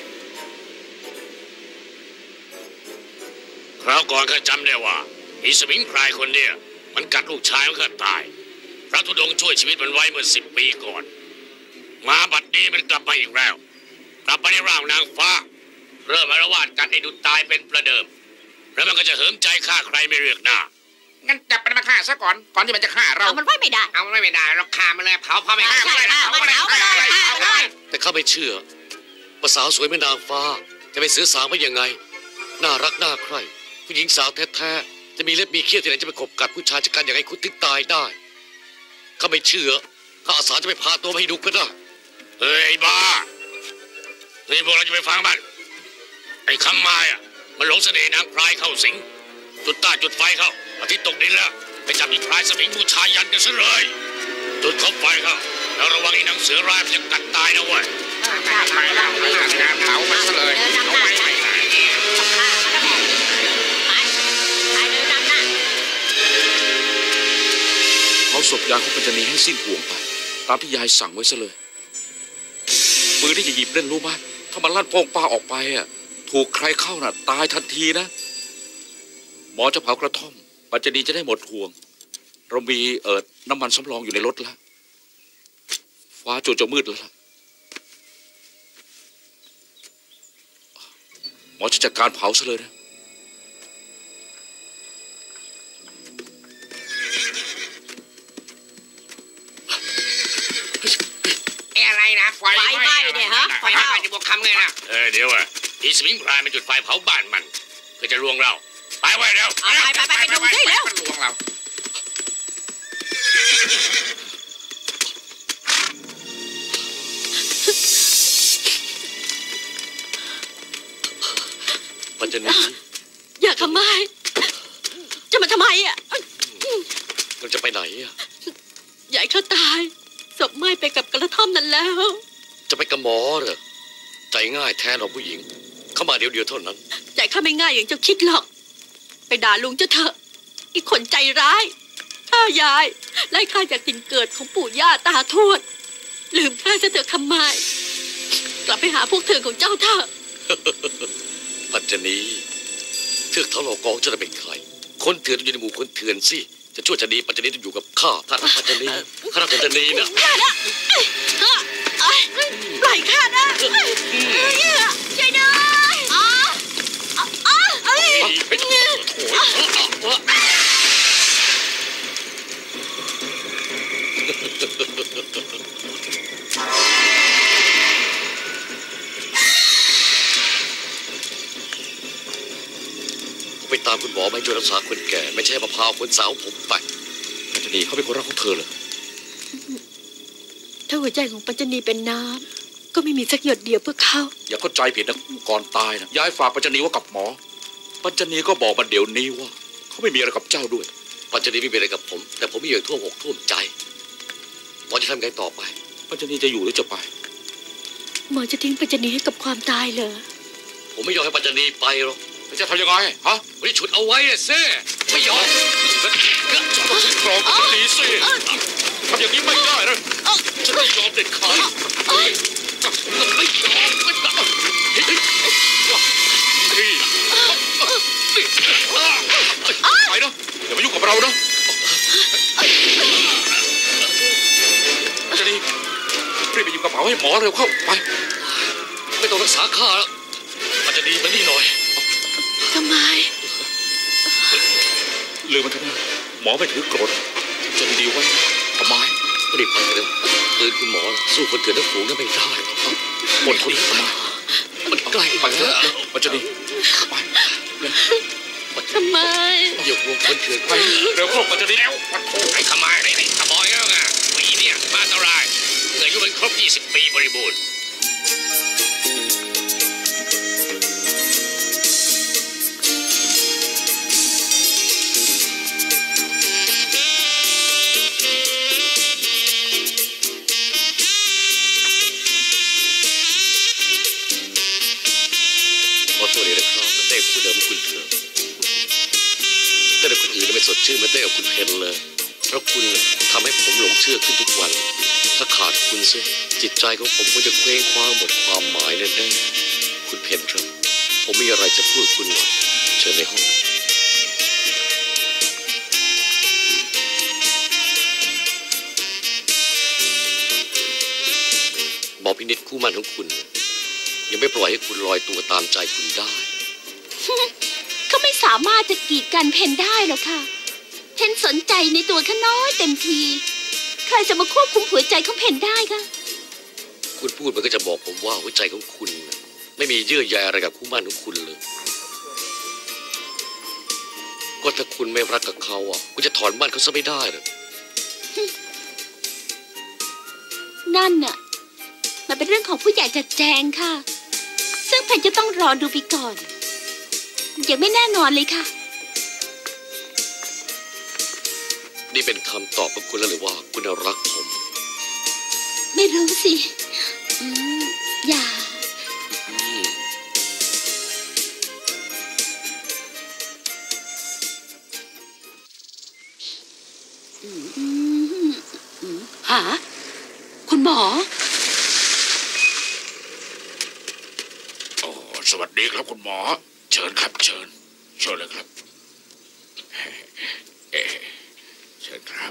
คราวก่อนข้าจำได้ว่าอีสมิงพรายคนเนี้ยมันกัดลูกชายของข้าตายพระธุดงค์ช่วยชีวิตมันไว้เมื่อสิบปีก่อนมาบัดนี้มันกลับมาอีกแล้วกลับมาในร่างนางฟ้าเริ่มอารวาสกัดไอ้ดุจตายเป็นประเดิมแล้วมันก็จะเหิมใจฆ่าใครไม่เลือกหน้างั้นจับมันมาฆ่าซะก่อนก่อนที่มันจะฆ่าเราเอามันไว้ไม่ได้เอามันไม่ได้เราฆ่ามันเลยเผาเผาไม่ฆ่าใช่ค่ะมันเผาไปเลยฆ่าไปเลยแต่ข้าไม่เชื่อว่าสาวสวยแม่นางฟ้าจะไปเสือสางไว้ยังไงน่ารักน่าใคร่ผู้หญิงสาวแท้ๆจะมีเล็บมีเขี้ยวที่ไหนจะไปขบกัดผู้ชายจัดการอย่างไอ้คุณถึงตายได้ข้าไม่เชื่อข้าอาสาจะไปพาตัวมาให้ดูก็ได้เฮ้ยบ้านี่พวกเราจะไปฟังมันไอ้คำมาอ่ะมันหลงเสน่ห์นางพรายเข้าสิงจุดต้าจุดไฟเข้าอาทิตย์ตกดินแล้วไปจับอีพรายสมิงบูชายันกันซะเลยจุดคบไฟเข้าแล้วระวังไอ้นางเสือร้ายมันจะกัดตายนะเว้ยไปแล้วไปแล้วการเผามันซะเลยเอาไว้ไม่ได้เผาศพยายของปัญจนีให้สิ้นห่วงไปตามที่ยายสั่งไว้ซะเลยปืนที่จะหยิบเล่นรู้ไหมถ้ามันลั่นโป้งป้าออกไปอ่ะถูกใครเข้าน่ะตายทันทีนะหมอจะเผากระท่อมปัญจนีจะได้หมดห่วงเรามีเอิดน้ำมันสำรองอยู่ในรถแล้วฟ้าจนจะมืดแล้วล่ะหมอจะจัดการเผาซะเลยนะอะไรนะไฟไหม้เนี่ยฮะไฟไหม้จะบวกคำเลยนะเออเดี๋ยวอ่ะอีสมิงพรายมันจุดไฟเผาบ้านมันเพื่อจะลวงเราไปไว้เร็วไปไปไปไปดูสิแล้วมันลวงเราปัจจุบันอย่าทำไมจะมาทำไมอ่ะเราจะไปไหนอ่ะยายเขาตายศพไหม้ไปกับกระท่อมนั้นแล้วจะไปกับหมอเหรอใจง่ายแทนเราผู้หญิงเข้ามาเดี๋ยวเดียวเท่านั้นใจข้าไม่ง่ายอย่างเจ้าคิดหรอกไปด่าลุงเจ้าเถอะอีกคนใจร้ายฆ่ายายไล่ฆ่าจากถิ่นเกิดของปู่ย่าตาทวดลืมข้าซะเถอะคำไมกลับไปหาพวกเถื่อนของเจ้าเถอะปัจจนีเทือกเท้าหลอกกองจะได้เป็นใครคนเถื่อนอยู่ในหมู่คนเถื่อนสิจะช่วยจะดีปัจจนีต้องอยู่กับข้าท่านปัจจนีข้าปัจจนีนะอย่านะปล่อยข้านะช่วยด้วยอ๋ออ๋อเอ้ยไปตามคุณหมอไปช่วยรักษาคนแก่ไม่ใช่มาพาคนสาวผมไปปัจจนีเขาเป็นคนรักของเธอเลยถ้าหัวใจของปัญจนีเป็นน้ำก็ไม่มีสักหยดเดียวเพื่อเขาอย่าเข้าใจผิดนะก่อนตายนะย้ายฝากปัญจนีไว้กับหมอปัญจนีก็บอกมาเดี๋ยวนี้ว่าเขาไม่มีอะไรกับเจ้าด้วยปัญจนีไม่มีอะไรกับผมแต่ผมมีอย่างท่วมอกท่วมใจหมอจะทำไงต่อไปปัญจนีจะอยู่หรือจะไปหมอจะทิ้งปัญจนีให้กับความตายเหรอผมไม่ยอมให้ปัญจนีไปหรอกจะทำยังไงฮะไม่ได้ฉุดเอาไว้เซ่ไม่ยอมกรองปัญจนีสิทำอย่างนี้ไม่ได้นะฉันไม่ยอมเด็ดขาดไม่ยอมไม่ยอมไปนะอย่ามายุ่งกับเรานะปัญจนีรีบไปหยิบกระเป๋าให้หมอเร็วเข้าไปไม่ต้องรักษาข้าแล้วปัจจนีมานี่หน่อยทำไมลืมมันทำไมหมอไม่ถือโกรธจนดีไว้ทำไมรีบไปเร็วตื่นคุณหมอสู้คนเถื่อนทั้งฝูงนั้นไม่ได้หมดทนทำไมมันใกล้ไปแล้วปัจจุบันไปปัจจทำไมหยกวงคนเถื่อนไปเร็วพวกมันจะได้แล้วไอ้ขมายไอ้ไอ้ขบอยแล้วไงปีเนี่ยมาอันตรายเมื่ออายุมันครบยี่สิบปีบริบูรณ์ขอโทษเลยนะครับเต้คู่เดิมคุณเถอะแต่คนอื่นไม่สดชื่นมาเต้กับคุณเพนเลยเพราะคุณทำให้ผมหลงเชื่อขึ้นทุกวันถ้าขาดคุณซิจิตใจของผมคงจะเคว้งคว้างหมดความหมายแน่ๆคุณเพนครับผมมีอะไรจะพูดคุณหน่อยเชิญในห้องบอกพินิจคู่มั่นของคุณยังไม่ปล่อยให้คุณลอยตัวตามใจคุณได้เขาไม่สามารถจะกีดกันเพนได้หรอกค่ะเพนสนใจในตัวข้าน้อยเต็มทีใครจะมาควบคุมหัวใจของเพนได้คะคุณพูดมันก็จะบอกผมว่าหัวใจของคุณไม่มีเยื่อใยอะไรกับคู่มั่นของคุณเลยก็ถ้าคุณไม่รักกับเขาอ่ะคุณจะถอนมั่นเขาซะไม่ได้หรอกนั่นน่ะมันเป็นเรื่องของผู้ใหญ่จัดแจงค่ะซึ่งเพนจะต้องรอดูไปก่อนยังไม่แน่นอนเลยค่ะนี่เป็นคำตอบของคุณแล้วหรือว่าคุณรักผมไม่รู้สิอืมอย่าอืมอืมอืมหาคุณหมอโอ้สวัสดีครับคุณหมอเชิญครับเชิญเชิญเลยครับเอ่อเชิญครับ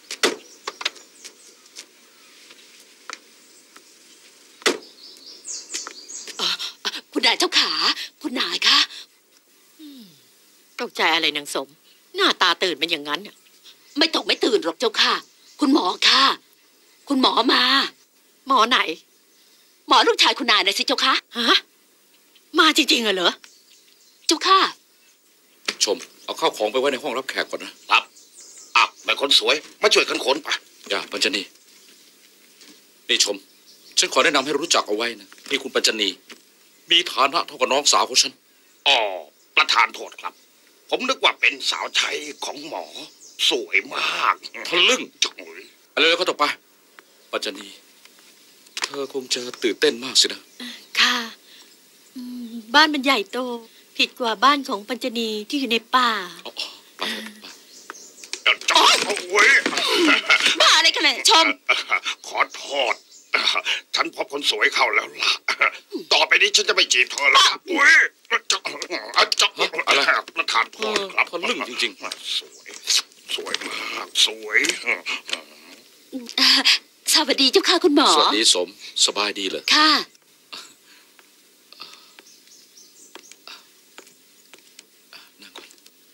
คุณนายเจ้าขาคุณนายคะตกใจอะไรนางสม หน้าตาตื่นเป็นอย่างนั้นน่ะไม่ตกไม่ตื่นหรอกเจ้าค่ะ คุณหมอค่ะคุณหมอมาหมอไหนหมอลูกชายคุณนายนะสิเจ้าค่ะฮะมาจริงๆเหรอเจ้าค่ะชมเอาข้าวของไปไว้ในห้องรับแขกก่อนนะครับอ่ะแม่คนสวยมาช่วยกันขนไปอย่าปัญจนีนี่ชมฉันขอแนะนำให้รู้จักเอาไว้นะนี่คุณปัญจนีมีฐานะเท่ากับน้องสาวของฉันอ๋อประธานโทษครับ ผมนึกว่าเป็นสาวใช้ของหมอสวยมากทะลึ่งจังเลยอะไรเลยก็ต่อไปปัญจนีเธอคงจะตื่นเต้นมากสินะค่ะอืมบ้านมันใหญ่โต ผิดกว่าบ้านของปัญจนีที่อยู่ในป่าอ๋อไปไปจังโอ้ยบ้าอะไรกันเนี่ยชมขอโทษฉันพบคนสวยเข้าแล้วล่ะต่อไปนี้ฉันจะไม่จีบเธอแล้วครับอุ้ยจะจะประธานโทษครับทะลึ่งจริงสวยสวยมากสวยสวัสดีเจ้าค่ะคุณหมอๆสวัสดีสมสบายดีเหรอค่ะนั่งก่อน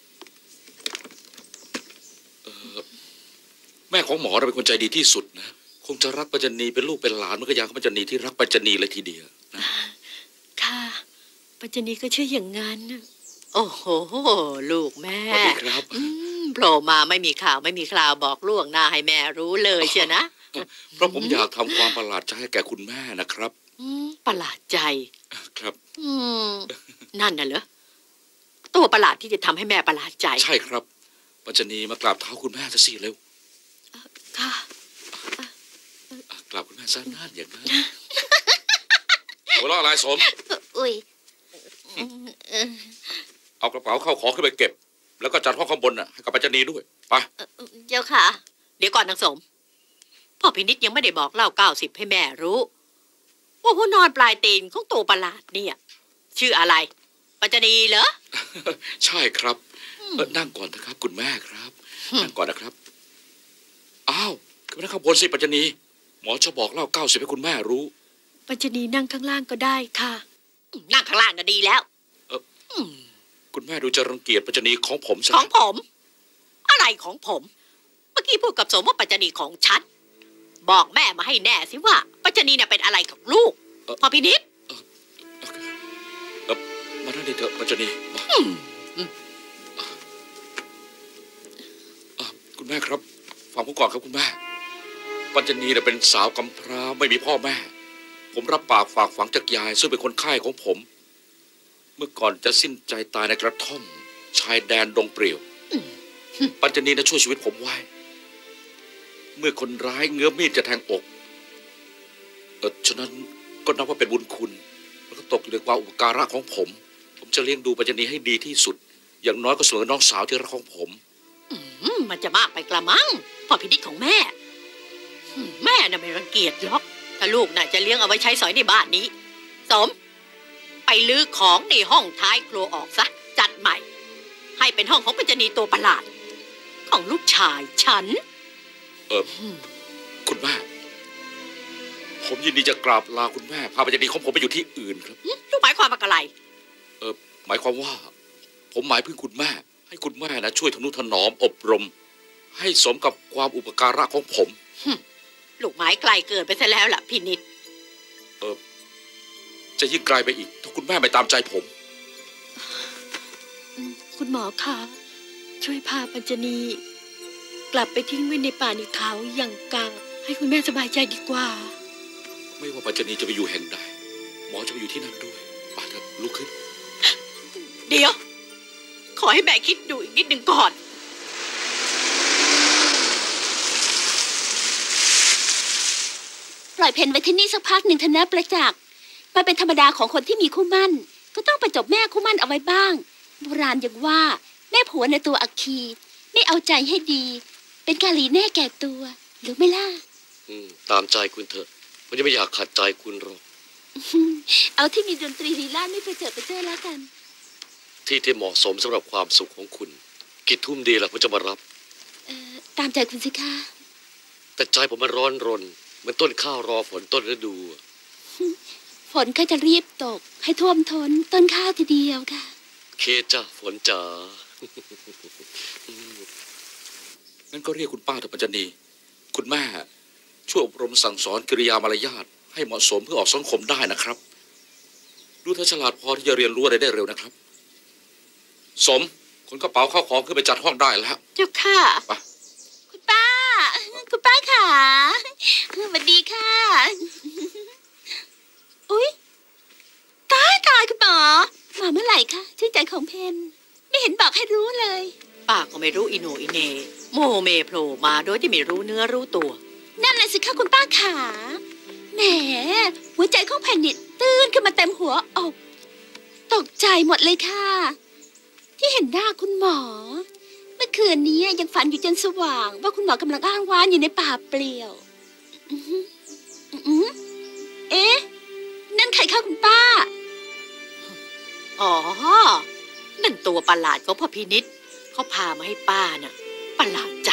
เออแม่ของหมอเราเป็นคนใจดีที่สุดนะคงจะรักปัญจนีเป็นลูกเป็นหลานมันก็อยากปัญจนีที่รักปัญจนีเลยทีเดียวนะค่ะปัญจนีก็เชื่ออย่างนั้นน่ะโอ้โห ลูกแม่สวัสดีครับอืมโผล่มาไม่มีข่าวไม่มีคราวบอกล่วงหน้าให้แม่รู้เลยเชียวนะเพราะผมอยากทำความประหลาดใจให้แก่คุณแม่นะครับอืมประหลาดใจครับอืมนั่นน่ะเหรอตัวประหลาดที่จะทำให้แม่ประหลาดใจใช่ครับปัญจนีมากราบเท้าคุณแม่ซะสิเร็วค่ะอ่ะกราบคุณแม่ซะนั่นอย่างนั้นหัวเราะอะไรสมอุ้ยเอากระเป๋าเข้าของขึ้นไปเก็บ แล้วก็จัดห้องข้างบนน่ะให้กับปัญจนีด้วยไปเจ้าค่ะ เดี๋ยวก่อนนางสมพ่อพินิจยังไม่ได้บอกเล่าเก้าสิบให้แม่รู้ ว่าผู้นอนปลายตีนของตัวประหลาดเนี่ย ชื่ออะไรปัญจนีเหรอใช่ครับเออนั่งก่อนนะครับ คุณแม่ครับอืมนั่งก่อนนะครับอ้าวขึ้นมานั่งข้างบนสิปัญจนีหมอจะบอกเล่าเก้าสิบให้คุณแม่รู้ปัญจนีนั่งข้างล่างก็ได้ค่ะนั่งข้างล่างก็ดีแล้วมคุณแม่ดูจะรังเกียจปัญจนีของผมซะของผม อะไรของผม เมื่อกี้พูดกับสมว่าปัญจนีของฉัน บอกแม่มาให้แน่สิว่าปัญจนีเนี่ยเป็นอะไรกับลูกพอพินิจเออมานั่งดิเถอะปัญจนีมาอืมอืมอ่ะม่ครับฟังผมก่อนครับคุณแม่ปัญจนีเนี่ยเป็นสาวกำพร้าไม่มีพ่อแม่ผมรับปากฝากฝังจากยายซึ่งเป็นคนไข้ของผมเมื่อก่อนจะสิ้นใจตายในกระท่อมชายแดนดงเปลี่ยวปัญจนีนะช่วยชีวิตผมไว้เมื่อคนร้ายเงื้อมีดจะแทงอกเออฉะนั้นก็นับว่าเป็นบุญคุณแล้วก็ตกอยู่ในความอุปการะของผมผมจะเลี้ยงดูปัญจนีให้ดีที่สุดอย่างน้อยก็เสมอน้องสาวที่รักของผมอืมมันจะมากไปกระมังพ่อพินิจของแม่แม่น่ะไม่รังเกียจหรอกถ้าลูกน่ะจะเลี้ยงเอาไว้ใช้สอยในบ้านนี้สมไปลื้อของในห้องท้ายครัวออกซะจัดใหม่ให้เป็นห้องของปัญจนีตัวประหลาดของลูกชายฉันเออคุณแม่ผมยินดีจะกราบลาคุณแม่พาปัญจนีของผมไปอยู่ที่อื่นครับลูกหมายความว่าอะไรเออหมายความว่าผมหมายพึ่งคุณแม่ให้คุณแม่นะช่วยทนุถนอมอบรมให้สมกับความอุปการะของผมลูกหมายไกลเกินไปซะแล้วล่ะพินิจเออจะยิ่งไกลไปอีกถ้าคุณแม่ไม่ตามใจผมคุณหมอคะช่วยพาปัญจนีกลับไปทิ้งไว้ในป่าในเขาอย่างเก่าให้คุณแม่สบายใจดีกว่าไม่ว่าปัญจนีจะไปอยู่แห่งใดหมอจะไปอยู่ที่นั่นด้วยไปเถอะลุกขึ้นเดี๋ยวขอให้แม่คิดดูอีกนิดหนึ่งก่อนปล่อยเพนไว้ที่นี่สักพักหนึ่งธนะประจักษ์มันเป็นธรรมดาของคนที่มีคู่มั่นก็ต้องประจบแม่คู่มั่นเอาไว้บ้างโบราณยังว่าแม่ผัวในตัวอัคคีไม่เอาใจให้ดีเป็นกาลีแน่แก่ตัวหรือไม่ล่ะอืมตามใจคุณเถอะผมจะไม่อยากขัดใจคุณหรอกเอาที่มีดนตรีลีลาไม่ประเจิดประเจิดแล้วกันที่ที่เหมาะสมสำหรับความสุขของคุณกี่ทุ่มดีล่ะผมจะมารับเอ่อตามใจคุณสิคะแต่ใจผมมันร้อนรนเหมือนต้นข้าวรอฝนต้นฤดูฝนก็จะรีบตกให้ท่วมท้นต้นข้าวทีเดียวค่ะเคจ้าฝนจ๋างั้นก็เรียกคุณป้าเถอะปัญจนีคุณแม่ช่วยอบรมสั่งสอนกิริยามารยาทให้เหมาะสมเพื่อออกสังคมได้นะครับดูเธอฉลาดพอที่จะเรียนรู้อะไรได้เร็วนะครับสมคนกระเป๋าเข้าของขึ้นไปจัดห้องได้แล้วเจ้าค่ะไปคุณป้าคุณป้าค่ะสวัสดีค่ะอุ๊ยตายตายคุณหมอมาเมื่อไหร่คะชื่นใจของเพนไม่เห็นบอกให้รู้เลยป้าก็ไม่รู้อิโนอิเนโมเมโผล่มาโดยที่ไม่รู้เนื้อรู้ตัวนั่นแหละสิคะคุณป้าขาแหมหัวใจของแผ่นนิดตื่นขึ้นมาเต็มหัวอกตกใจหมดเลยค่ะที่เห็นหน้าคุณหมอเมื่อคืนนี้ยังฝันอยู่จนสว่างว่าคุณหมอกำลังอ้างว้างอยู่ในป่าเปลี่ยวเอ๊ะนั่นใครคะคุณป้าอ๋อนั่นตัวประหลาดของพ่อพินิจเขาพามาให้ป้าน่ะประหลาดใจ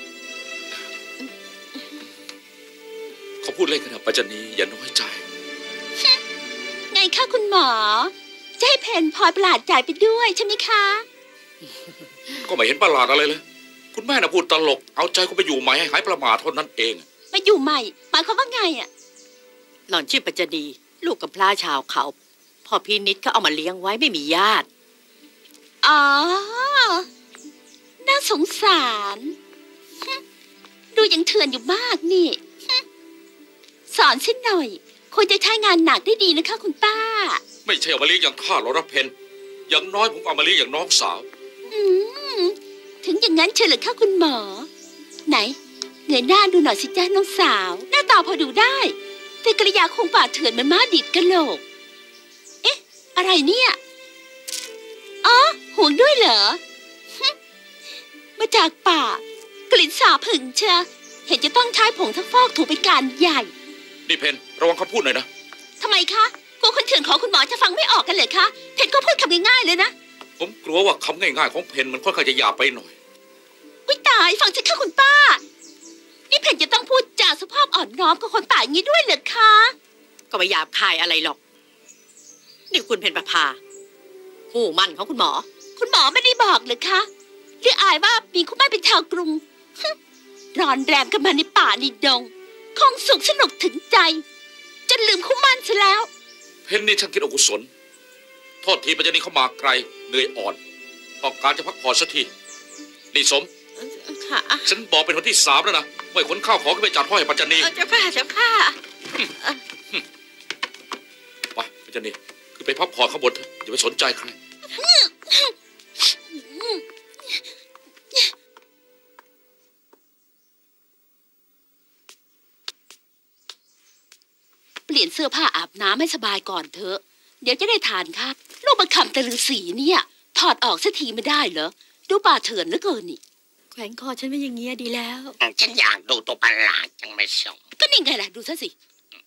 เขาพูดเล่นกันนะปัญจนีอย่าน้อยใจไงคะคุณหมอจะให้เพนพลอยประหลาดใจไปด้วยใช่ไหมคะก็ไม่เห็นประหลาดอะไรเลยคุณแม่น่ะพูดตลกเอาใจเขาไปอยู่ใหม่ให้หายประมาทเท่านั้นเองไปอยู่ใหม่หมายความว่าไงอ่ะหล่อนชื่อปัญจนีลูกกำพร้าชาวเขาพ่อพินิจเขาเอามาเลี้ยงไว้ไม่มีญาติอ๋อน่าสงสารดูยังเถื่อนอยู่มากนี่สอนสิ้นหน่อยควรจะใช้งานหนักได้ดีนะคะคุณป้าไม่ใช่เอามาเลี้ยงอย่างข้าหรอกนะเพนอย่างน้อยผมเอามาเลี้ยงอย่างน้องสาวอืมถึงอย่างนั้นเฉลยค่ะคุณหมอไหนเงยหน้าดูหน่อยสิจ้าน้องสาวหน้าตาพอดูได้แต่กริยาคงป่าเถื่อนมันม้าดิดกะโหลกเอ๊ะอะไรเนี่ยอ๋อห่วงด้วยเหรอมาจากป่ากลิ่นสาบผึ่งเชะเห็นจะต้องใช้ผงทักฟอกถูเป็นการใหญ่นี่เพนระวังคำพูดหน่อยนะทำไมคะกลัวคนเถื่อนของคุณหมอจะฟังไม่ออกกันเลยคะเพนก็พูดคำง่ายๆเลยนะผมกลัวว่าคำง่ายๆของเพนมันค่อนข้างจะหยาบไปหน่อยอุ๊ยตายฟังสิคะคุณป้านี่เพนจะต้องพูดจาสุภาพอ่อนน้อมกับคนป่าอย่างนี้ด้วยเหรอคะก็ไม่หยาบคายอะไรหรอกนี่คุณเพนประภาผู้มั่นของคุณหมอคุณหมอไม่ได้บอกเลยคะหรืออายว่ามีคุณแม่เป็นชาวกรุงร้อนแรงกันมาในป่าในดงคงสุขสนุกถึงใจจนลืมคู่มั่นซะแล้วเพนนี่ช่างคิดอกุศลโทษทีปัญญานี้เขามาไกลเหนื่อยอ่อนต้องการจะพักผ่อนสักทีนี่สมฉันบอกเป็นวันที่สามแล้วนะว่าขนข้าวของขึ้นไปจัดห้อยปัจจนีเจ้าค่ะเจ้าค่ะไปปัจจนีคือไปพักผ่อนข้างบนเถอะอย่าไปสนใจใครเปลี่ยนเสื้อผ้าอาบน้ำให้สบายก่อนเถอะเดี๋ยวจะได้ทานค่ะลูกประคำตะลือสีเนี่ยถอดออกสักทีไม่ได้เหรอดูป่าเถื่อนเหลือเกินนี่แขวนคอฉันไว้อย่างเงี้ยดีแล้วฉันอยากดูตัวประหลาดจังไม่ส่งก็นี่ไงล่ะดูซะสิ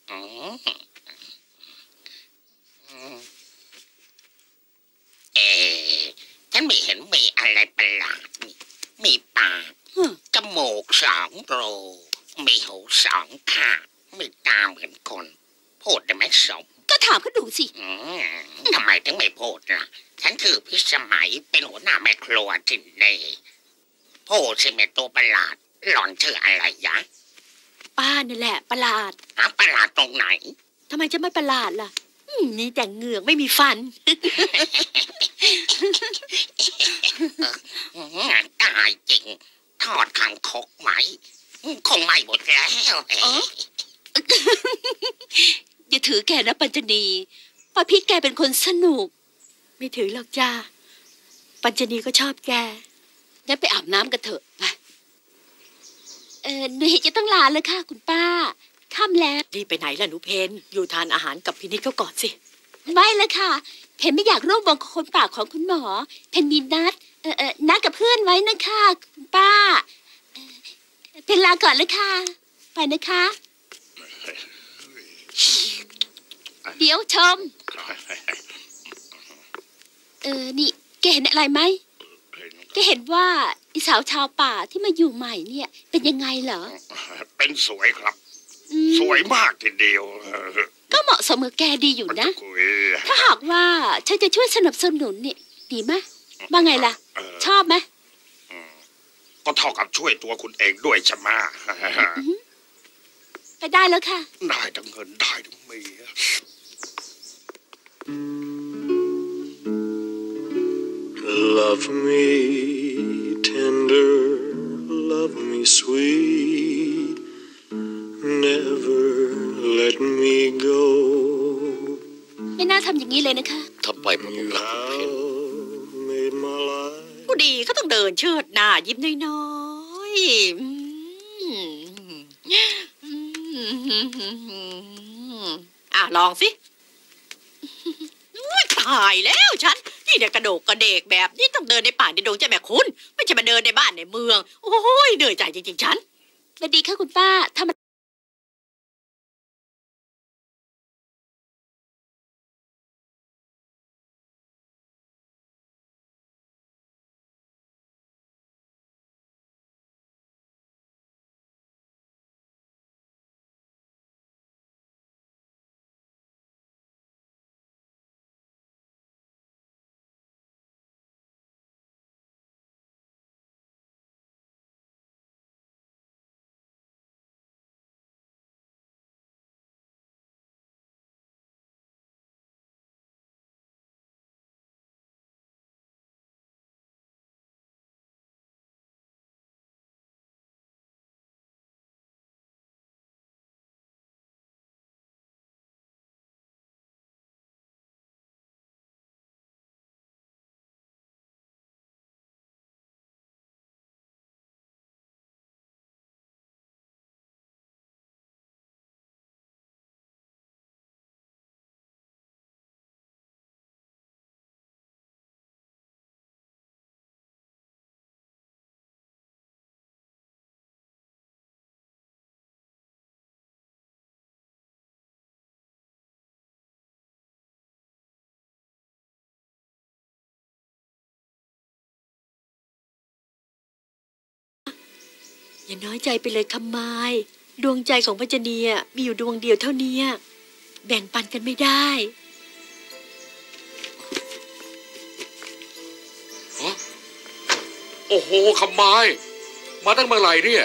เอ๊ะฉันไม่เห็นมีอะไรประหลาดนี่มีปากจมูกสองรูมีหูสองข้างมีตาเหมือนคนพูดได้ไหมสมก็ถามเขาดูสิทำไมถึงไม่พูดล่ะฉันคือพิสมัยเป็นหัวหน้าแม่ครัวที่นี่พูดสิเมตัวประหลาดหล่อนชื่ออะไรยะป้านี่แหละประหลาดหาประหลาดตรงไหนทำไมจะไม่ประหลาดล่ะนี่แต่เหงือกไม่มีฟันตายจริงทอดขังคกไหมคงไม่หมดแล้วอย่าถือแกนะปัญจนีป้าพี่แกเป็นคนสนุกไม่ถือหรอกจ้าปัญจนีก็ชอบแกงั้นไปอาบน้ำกันเถอะไปเออหนูเห็นจะต้องลาแล้วค่ะคุณป้าค่ำแล้วรีบไปไหนล่ะหนูเพนอยู่ทานอาหารกับพินิจเขาก่อนสิไม่แล้วค่ะเพนไม่อยากร่วมวงคนปากของคุณหมอเพนมีนัดเออเออนัดกับเพื่อนไว้นะคะคุณป้าเพนลาก่อนเลยค่ะไปนะคะเดี๋ยวชมเออนี่แกเห็นอะไรไหมแกเห็นว่าอีสาวชาวป่าที่มาอยู่ใหม่เนี่ยเป็นยังไงเหรอเป็นสวยครับสวยมากทีเดียวก็เหมาะสมกับแกดีอยู่นะถ้าหากว่าฉันจะช่วยสนับสนุนเนี่ยดีไหมว่าไงล่ะชอบไหมก็เท่ากับช่วยตัวคุณเองด้วยใช่ไหมไปได้แล้วค่ะได้ทั้งเงินได้ทั้งเมีย Love me tender, love me sweet, never let me go. ไม่น่าทำอย่างนี้เลยนะคะทำไปเพราะผมรักคุณเพนผู้ดีเขาต้องเดินเชิดหน้ายิ้มน้อยๆอ่ะลองสิตายแล้วฉันนี่เนี่ยกระโดกกระเดกแบบนี้ต้องเดินในป่าในดงใจแม่คุณไม่ใช่มาเดินในบ้านในเมืองโอ้ยเหนื่อยใจจริงๆฉันสวัสดีค่ะคุณป้าทำอย่าน้อยใจไปเลยคำไม้ดวงใจของปัญจนีมีอยู่ดวงเดียวเท่านี้แบ่งปันกันไม่ได้โอ้โหคำไม้มาตั้งเมื่อไหร่เนี่ย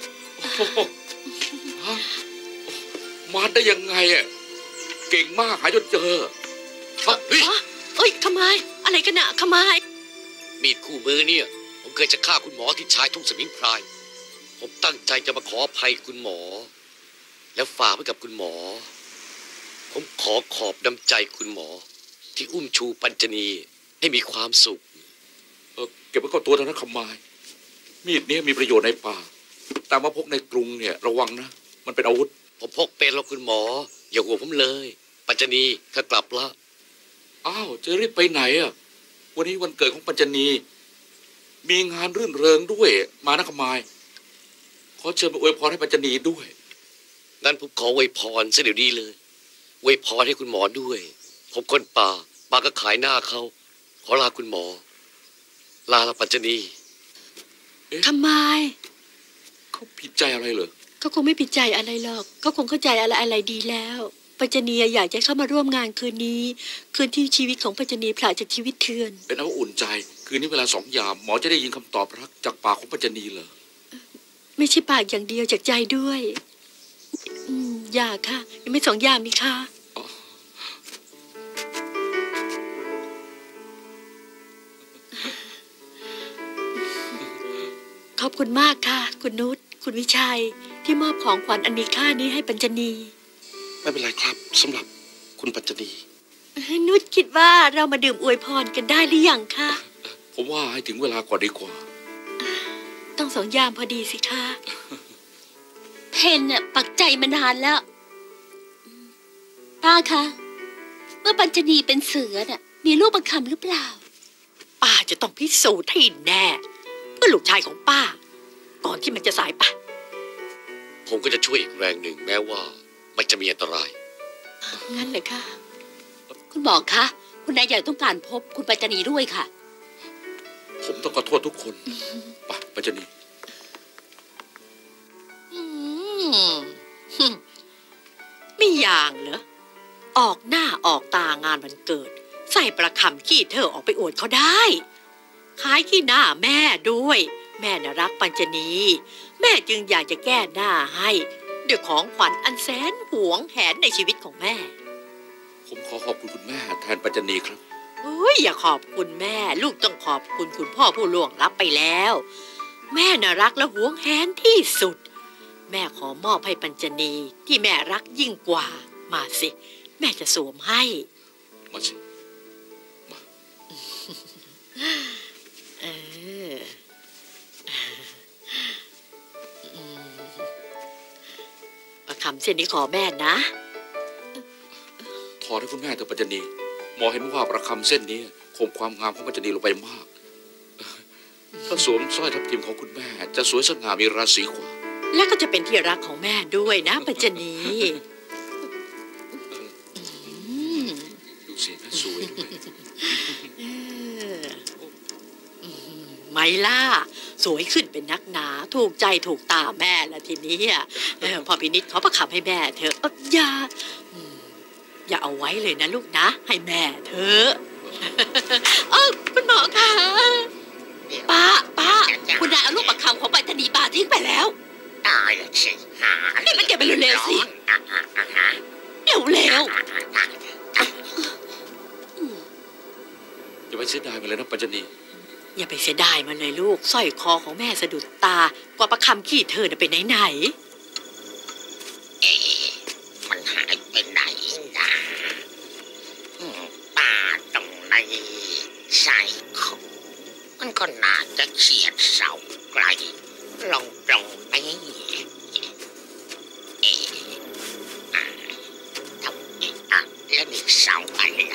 มาได้ยังไงอ่ะเก่งมากหาจนเจอเฮ้ยเอ้ยคำไม้อะไรกันน่ะคำไม้มีดคู่มือเนี่ยผมเคยจะฆ่าคุณหมอที่ชายทุ่งสมิงพรายผมตั้งใจจะมาขออภัยคุณหมอแล้วฝากไว้กับคุณหมอผมขอขอบน้ำใจคุณหมอที่อุ้มชูปัญจนีให้มีความสุขเออเก็บไว้กับตัวเถอะนะคำมายมีดนี้มีประโยชน์ในป่าแต่มาพกในกรุงเนี่ยระวังนะมันเป็นอาวุธผมพกเป็นแล้วคุณหมออย่าห่วงผมเลยปัญจนีถ้ากลับละอ้าวจะรีบไปไหนอ่ะวันนี้วันเกิดของปัญจนีมีงานรื่นเริงด้วยมานะคำมายขอเชิญมาอวยพรให้ปัญจนีด้วยงั้นผมขออวยพรซะเดี๋ยวนี้เลยอวยพรให้คุณหมอด้วยผมคนป่าป่าก็ขายหน้าเขาขอลาคุณหมอลาละปัญจนีทำไมเขาผิดใจอะไรเหรอเขาคงไม่ผิดใจอะไรหรอกเขาคงเข้าใจอะไรอะไรดีแล้วปัญจนีอยากจะเข้ามาร่วมงานคืนนี้คืนที่ชีวิตของปัญจนีผลาจากชีวิตเถื่อนเป็นเอาอุ่นใจคืนนี้เวลาสองยามหมอจะได้ยินคำตอบรักจากปากของปัญจนีเหรอไม่ใช่ปากอย่างเดียวจากใจด้วยอืมอยากค่ะยังไม่สองอย่างนี่ค่ะขอบคุณมากค่ะคุณนุชคุณวิชัยที่มอบของขวัญอันมีค่านี้ให้ปัญจนีไม่เป็นไรครับสำหรับคุณปัญจนีนุชคิดว่าเรามาดื่มอวยพรกันได้หรือยังคะผมว่าให้ถึงเวลาก่อนดีกว่าต้องสองยามพอดีสิคะเพนน่ะปักใจมานานแล้วป้าคะเมื่อปัญจนีเป็นเสือน่ะมีลูกประคำหรือเปล่าป้าจะต้องพิสูจน์ให้แน่เพื่อลูกชายของป้าก่อนที่มันจะสายไปผมก็จะช่วยอีกแรงหนึ่งแม้ว่ามันจะมีอันตรายงั้นเลยค่ะคุณหมอคะคุณนายใหญ่ต้องการพบคุณปัญจนีด้วยค่ะผมต้องขอโทษทุกคนไปปัญจนีไม่อย่างเหรอออกหน้าออกตางานวันเกิดใส่ประคำขี้เธอออกไปอวดเขาได้ขายขี้หน้าแม่ด้วยแม่น่ะรักปัญจนีแม่จึงอยากจะแก้หน้าให้ด้วยของขวัญอันแสนหวงแหนในชีวิตของแม่ผมขอขอบคุณคุณแม่แทนปัญจนีครับเฮ้ยอย่าขอบคุณแม่ลูกต้องขอบคุณคุณพ่อผู้ล่วงลับไปแล้วแม่น่ะรักและหวงแหนที่สุดแม่ขอมอบให้ปัญจนีที่แม่รักยิ่งกว่ามาสิแม่จะสวมให้มาสิมาเออประคำเส้นนี้ขอแม่นะถอดให้คุณแม่เถอะปัญจนีหมอเห็นว่าประคำเส้นนี้ข่มความงามของปัญจนีลงไปมากถ้าสวมสร้อยทับทิมของคุณแม่จะสวยสง่ามีราศีกว่าและก็จะเป็นที่รักของแม่ด้วยนะปัญจนีดูสินะสวยด้วยไมล่าสวยขึ้นเป็นนักหนาถูกใจถูกตาแม่ละทีนี้พอพินิจเขาประคำให้แม่เธออย่าอย่าเอาไว้เลยนะลูกนะให้แม่เธอเออคุณหมอคะป้าป้าคุณนายเอาลูกประคำของปัญจนีป้าทิ้งไปแล้วตายสิหานี่มันเก็บไปเร็วๆสิเร็วๆอย่าไปเสียดายมันเลยนะปัญจนีอย่าไปเสียดายมันเลยลูกสร้อยคอของแม่สะดุดตากว่าประคำขี้เธอน่ะไปไหนไหนเอ๊ะมันหายไปไหนนะตาตรงในใส่ของมันก็น่าจะเฉียดเสาไกลลงตรงนี้เอ๊ะอ่าทำไมอ่ะแล้วนี่เสาอะไร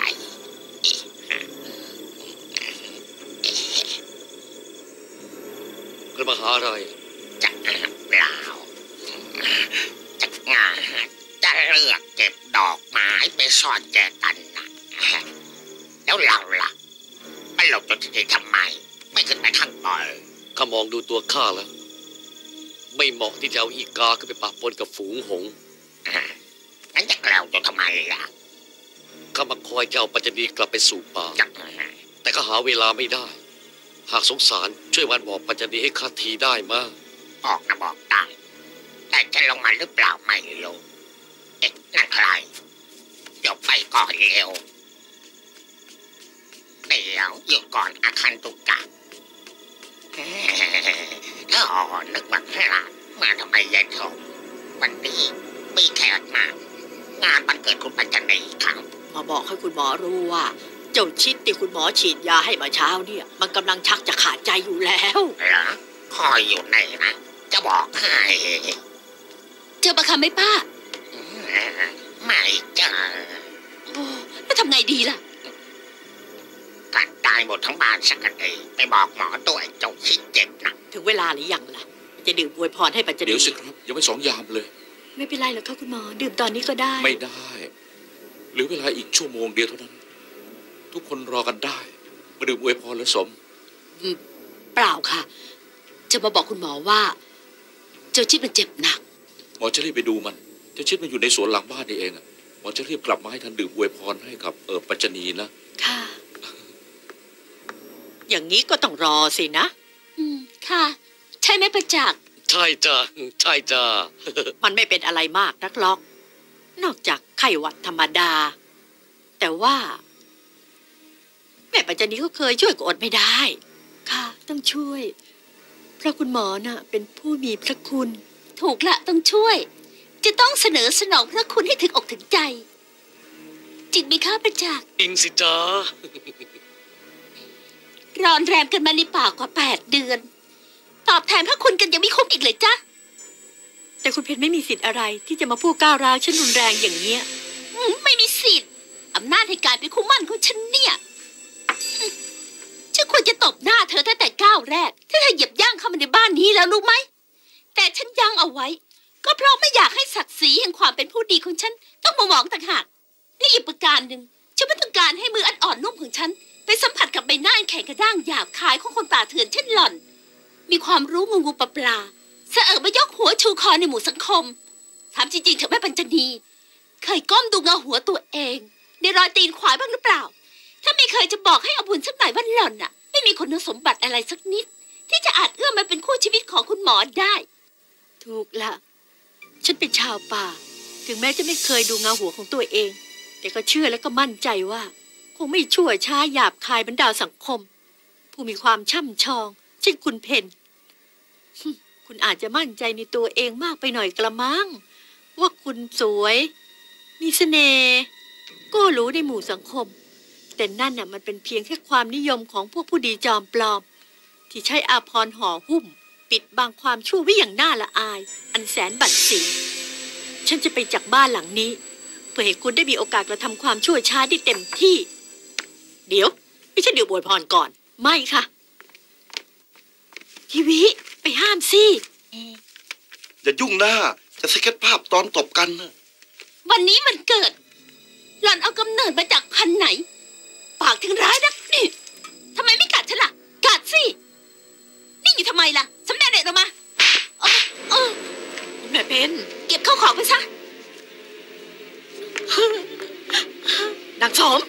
กระมาหาอะไรจะเปล่าจะงานจะเลือกเก็บดอกไม้ไปซ่อนแจกันนะแล้วเราล่ะไปหลบตัวที่ทำไมไม่ขึ้นไปข้างบนข้ามองดูตัวข้าแล้วไม่เหมาะที่จะเอาอีกาขึ้นไปปะปนกับฝูงหงส์งั้นจะกล่าวตัวทำไมล่ะข้ามาคอยจะเอาปัญจนีกลับไปสู่ป่าแต่ก็หาเวลาไม่ได้หากสงสารช่วยวันบอกปัญจนีให้ข้าทีได้มาบอกนะบอกได้แต่จะลงมาหรือเปล่าไม่รู้เอ๊ะนั่นใครเดี๋ยวไปก่อนเร็วเดี๋ยวอยู่ก่อนอาคันตุกะถ้าอ่อนนึกว่าให้หลานมาทำไมยายทองวันนี้มีแขกมางานวันเกิดคุณปัญจนีครับมาบอกให้คุณหมอรู้ว่าเจ้าชิดที่คุณหมอฉีดยาให้มาเช้าเนี่ยมันกำลังชักจะขาดใจอยู่แล้วเหรอคอยอยู่ไหนนะจะบอกให้เจอประคำไหมป้าไม่เจอโอ้แล้วทำไงดีล่ะกัดตายหมดทั้งบ้านสักทีไปบอกหมอตัวเจ้าชิดเจ็บหนักถึงเวลาหรือยังล่ะจะดื่มอวยพรให้ปัจจุบันเดี๋ยวสิครับยังไม่สองยามเลยไม่เป็นไรหรอกค่ะคุณหมอดื่มตอนนี้ก็ได้ไม่ได้หรือเวลาอีกชั่วโมงเดียวเท่านั้นทุกคนรอกันได้มาดื่มอวยพรและสมเปล่าค่ะจะมาบอกคุณหมอว่าเจ้าชิดมันเจ็บหนักหมอจะรีบไปดูมันเจ้าชิดมันอยู่ในสวนหลังบ้านนี่เองอะหมอจะรีบกลับมาให้ท่านดื่มอวยพรให้กับเออปัจจนีนะค่ะอย่างนี้ก็ต้องรอสินะอืมค่ะใช่ไหมประจักษ์ใช่จ้ะใช่จ้ะมันไม่เป็นอะไรมากนักหรอกนอกจากไข้หวัดธรรมดาแต่ว่าแม่ปัจจนีก็เคยช่วยก็อดไม่ได้ค่ะต้องช่วยเพราะคุณหมอน่ะเป็นผู้มีพระคุณถูกละต้องช่วยจะต้องเสนอสนองพระคุณให้ถึงอกถึงใจจริงไหมคะประจักษ์จริงสิจ้ารอนแรมกันมาในป่ากว่าแปดเดือนตอบแทนพระคุณกันยังไม่คุ้มอีกเลยจ้ะแต่คุณเพชรไม่มีสิทธิ์อะไรที่จะมาพูดก้าวร้าวฉันรุนแรงอย่างเนี้ยไม่มีสิทธิ์อำนาจในการเป็นคู่มั่นของฉันเนี่ยฉันควรจะตบหน้าเธอตั้งแต่ก้าวแรกที่เธอเหยียบย่างเข้ามาในบ้านนี้แล้วรู้ไหมแต่ฉันยั้งเอาไว้ก็เพราะไม่อยากให้ศักดิ์ศรีแห่งความเป็นผู้ดีของฉันต้องมาหมองต่างหากนี่อีกประการหนึ่งฉันไม่ต้องการให้มืออันอ่อนนุ่มของฉันไปสัมผัสกับใบหน้าแข็งกระด้างหยาบคายของคนป่าเถื่อนเช่นหล่อนมีความรู้งูงูปลาปลาเสอะมายกหัวชูคอในหมู่สังคมถามจริงๆเถอะแม่ปัญจนีเคยก้มดูเงาหัวตัวเองในรอยตีนขวายบ้างหรือเปล่าถ้าไม่เคยจะบอกให้เอาบุญสักหน่อยว่าหล่อนน่ะไม่มีคุณสมบัติอะไรสักนิดที่จะอาจเอื้อมมาเป็นคู่ชีวิตของคุณหมอได้ถูกละฉันเป็นชาวป่าถึงแม้จะไม่เคยดูเงาหัวของตัวเองแต่ก็เชื่อและก็มั่นใจว่าคงไม่ชั่วช้าหยาบคายบรรดาสังคมผู้มีความช่ำชองเช่นคุณเพนคุณอาจจะมั่นใจในตัวเองมากไปหน่อยกระมังว่าคุณสวยมีเสน่ห์ก็รู้ในหมู่สังคมแต่นั่นน่ะมันเป็นเพียงแค่ความนิยมของพวกผู้ดีจอมปลอมที่ใช้อาภรณ์ห่อหุ้มปิดบังความชั่วไว้อย่างน่าละอายอันแสนบัดซบฉันจะไปจากบ้านหลังนี้เพื่อให้คุณได้มีโอกาสกระทำความชั่วช้าได้เต็มที่เดี๋ยวไม่ใช่เดี๋ยวบวยพรก่อนไม่ค่ะทีวีไปห้ามสิอย่ายุ่งหน้าจะสเก็ตภาพตอนตบกันนะวันนี้มันเกิดหล่อนเอากำเนิดมาจากพันไหนปากถึงร้ายนักนี่ทำไมไม่กัดฉันล่ะกัดสินี่อยู่ทำไมล่ะสำแดงเด็ดออกมาเออเออแม่เพนเก็บเข้าของไปซะนางสม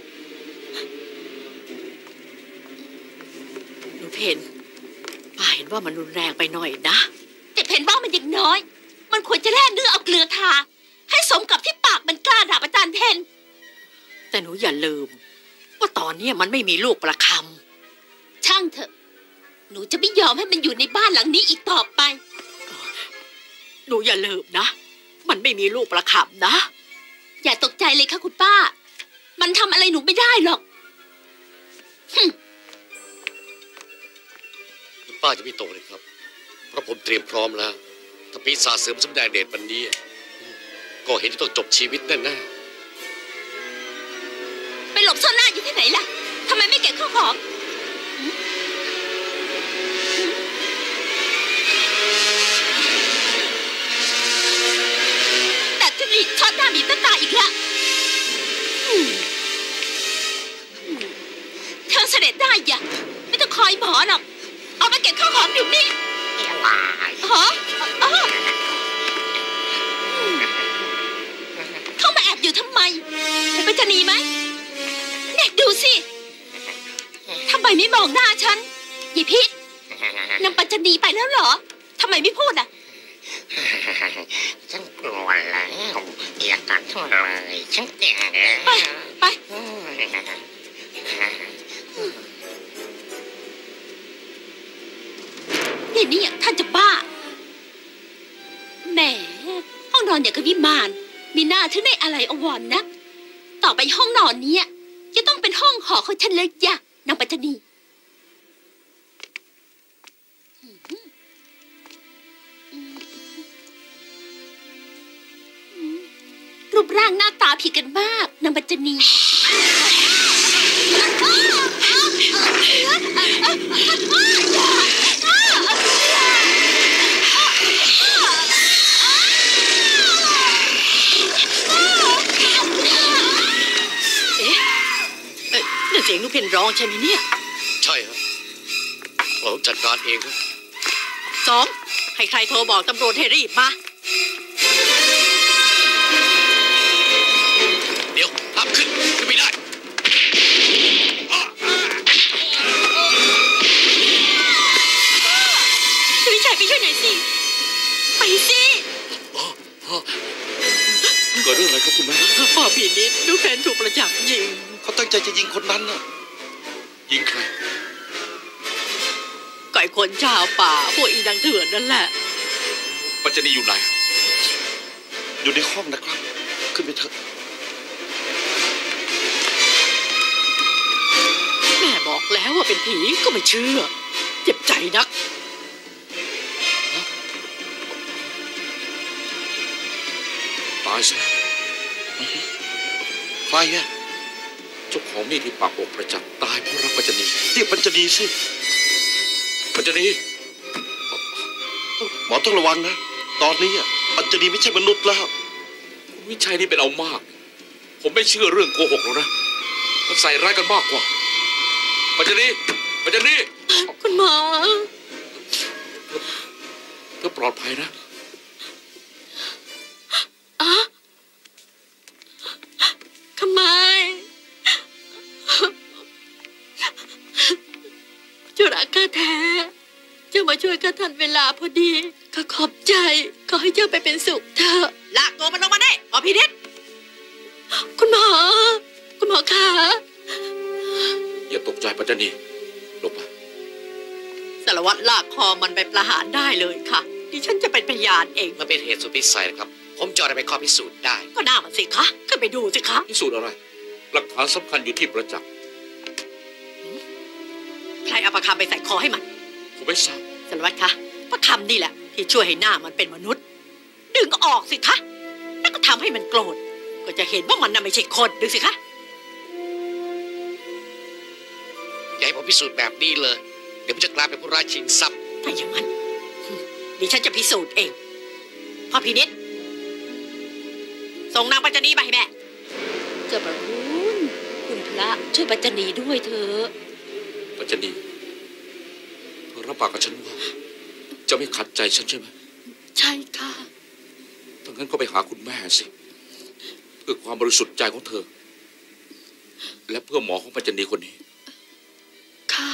หนูเพนป้าเห็นว่ามันรุนแรงไปหน่อยนะแต่เพนบ้ามันยังน้อยมันควรจะแล่เนื้อเอาเกลือทาให้สมกับที่ปากมันกล้าด่าอาจารย์เพนแต่หนูอย่าลืมว่าตอนนี้มันไม่มีลูกประคำช่างเถอะหนูจะไม่ยอมให้มันอยู่ในบ้านหลังนี้อีกต่อไปหนูอย่าลืมนะมันไม่มีลูกประคำนะอย่าตกใจเลยค่ะคุณป้ามันทำอะไรหนูไม่ได้หรอกคุณป้าจะไม่ตกเลยครับเพราะผมเตรียมพร้อมแล้วถ้าปีศาจเสริมสำแดงเดชวันนี้ก็เห็นที่ต้องจบชีวิตแน่ๆไปหลบซ่อนหน้าอยู่ที่ไหนล่ะทำไมไม่เก็บข้าวของแต่จะรีช็อตหน้ามีตาตาอีกละเธอเสด็จได้อย่าไม่ต้องคอยหมอหรอกเอาไปเก็บข้าวของเดี๋ยวนี้ฮะเข้ามาแอบอยู่ทำไมเป็นจะหนีไหมเนี่ยดูสิทำไมไม่มองหน้าฉันยีพิษนางปัญจนีไปแล้วเหรอทำไมไม่พูดอ่ะฉันกลัวแล้วอย่ากัดเท่าเลยฉันแก่แล้วไปไปเห็นนี่ท่านจะบ้าแหมห้องนอนอย่างกับวิมานมีหน้าถึงได้อะไรอวรนักต่อไปห้องนอนนี้จะต้องเป็นห้องหอของฉันเลยจ้ะนางปัจจณีรูปร่างหน้าตาผิดกันมากนางปัจจณีเสียงลูกเพนร้องใช่ไหมเนี่ยใช่ครับเราจัดการเองครับสองให้ใครโทรบอกตำรวจให้รีบมาเดี๋ยวพับขึ้นขึ้นไม่ได้พี่ชายไปช่วยหน่อยสิไปสิเกิดเรื่องอะไรครับคุณแม่พ่อพี่นิดลูกเพนถูกประจักษ์ยิงเขาตั้งใจจะยิงคนนั้นน่ะยิงใครไก่คนชาวป่าพวกอีดังเถื่อนนั่นแหละปัจจณีอยู่ไหนอยู่ในห้องนะครับขึ้นไปเถอะแม่บอกแล้วว่าเป็นผีก็ไม่เชื่อเจ็บใจนักตายซะใครอะเจ้าของมีดที่ปากอกประจักษ์ตายเพราะรักปัจจณีเรียกปัจจณีสิปัจจณีหมอต้องระวังนะตอนนี้ปัจจณีไม่ใช่มนุษย์แล้ววิชัยนี่เป็นเอามากผมไม่เชื่อเรื่องโกหกหรอกนะมันใส่ร้ายกันมากกว่าปัจจณีปัจจณีคุณหมอเธอปลอดภัยนะอะทำไมจุระข้าแท้เจ้ามาช่วยข้าทันเวลาพอดีข้าขอบใจขอให้เจ้าไปเป็นสุขเถอะลากตัวมันลงมาได้หมอพินิจคุณหมอคุณหมอคะอย่าตกใจปัจจณีลงมาสารวัตรลากคอมันไปประหารได้เลยค่ะดิฉันจะเป็นพยานเองมันเป็นเหตุสุดวิสัยนะครับผมจะเอาไปข้อพิสูจน์ได้ก็น่ามันสิคะขึ้นไปดูสิคะพิสูจน์อะไรหลักฐานสำคัญอยู่ที่ประจักษ์ใครเอาประคำไปใส่คอให้มันผมไม่ทราบสารวัตรคะประคำนี่แหละที่ช่วยให้หน้ามันเป็นมนุษย์ดึงออกสิคะแล้วก็ทำให้มันโกรธก็จะเห็นว่ามันน่ะไม่ใช่คนดูสิคะอย่าให้ผมพิสูจน์แบบนี้เลยเดี๋ยวผมจะกลายเป็นผู้ร้ายชิงทรัพย์ถ้าอย่างนั้นดิฉันจะพิสูจน์เองพ่อพินิจส่งนางปัจจณีมาให้แม่เจ้าประคุณคุณพระช่วยปัจจณีด้วยเถอะปัจจณีเธอรับปากกับฉันว่าจะไม่ขัดใจฉันใช่ไหมใช่ค่ะถ้างั้นก็ไปหาคุณแม่สิเพื่อความบริสุทธิ์ใจของเธอและเพื่อหมอของปัจจณีคนนี้ค่ะ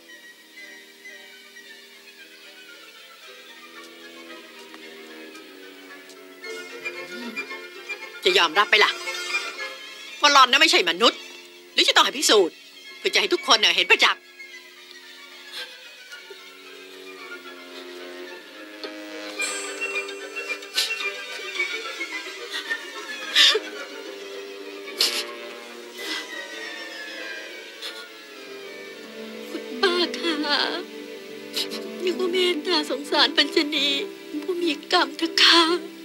จะยอมรับไปล่ะว่าหลอนนั้นไม่ใช่มนุษย์หรือจะต้องให้พิสูจน์เพื่อจะให้ทุกคนเนี่ยเห็นประจักษ์คุณป้าค่ะยังว่าเมตตาสงสารปัญจณีผู้มีกรรมเถอะค่ะ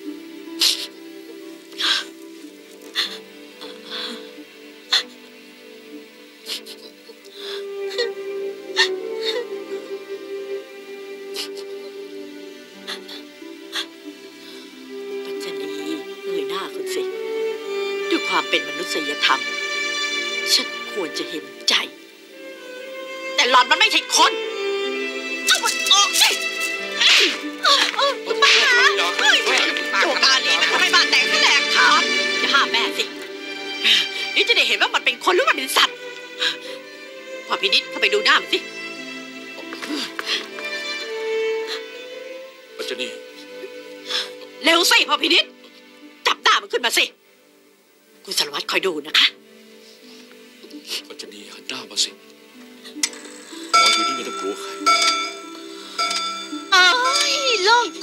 ความเป็นมนุษยธรรมฉันควรจะเห็นใจแต่หล่อนมันไม่ใช่คนเอามันออกสิป้าโจกาลีมันทำให้บ้านแตกแหลกขาดอย่าห้ามแม่สินี่จะได้เห็นว่ามันเป็นคนหรือมันเป็นสัตว์พอพินิจเข้าไปดูหน้ามันสิปัจจณีเร็วสิพอพินิจจับหน้ามันขึ้นมาสิคุณสารวัตรคอยดูนะคะปัจจณีหันหน้ามาสิหมออยู่นี่ไม่ต้องกลัวใคร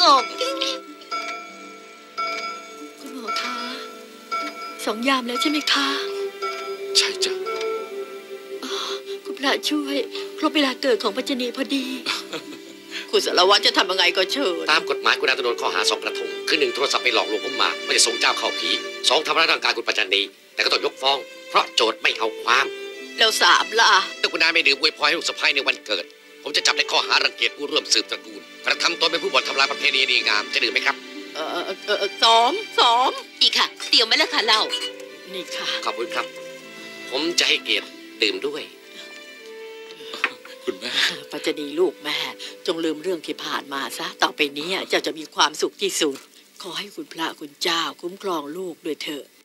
กคุณหมอคะสองยามแล้วใช่ไหมคะใช่จ้ะคุณพระช่วยครบเวลาเกิดของปัจจณีพอดีคุณสารวัตรจะทำยังไงก็เชิญตามกฎหมายคุณอาจจะโดนข้อหาสองกระทงคือหนึ่งโทรศัพท์ไปหลอกลวงผมมาไม่ได้ส่งเจ้าเข้าผีสองทำร้ายร่างกายคุณปัจจันนีแต่ก็ต้องยกฟ้องเพราะโจทย์ไม่เอาความแล้วสามล่ะถ้าคุณนายไม่ดื่มอวยพรให้ลูกสะใภ้ในวันเกิด ผมจะจับในข้อหารังเกียจผู้ร่วมสืบตระกูลกระทำตนเป็นผู้บ่อนทำลายประเพณีดีงามจะดื่มไหมครับเออเออเออซ้อมซ้อมอีกค่ะ เตรียมไว้แล้วค่ะเรานี่ค่ะขอบคุณครับ ผมจะให้เกียรติดื่มด้วยคุณแม่ปัจจณีลูกแม่ จงลืมเรื่องที่ผ่านมาซะ ต่อไปนี้เจ้าจะมีความสุขที่สุด ขอให้คุณพระคุณเจ้าคุ้มครองลูกด้วยเถอะ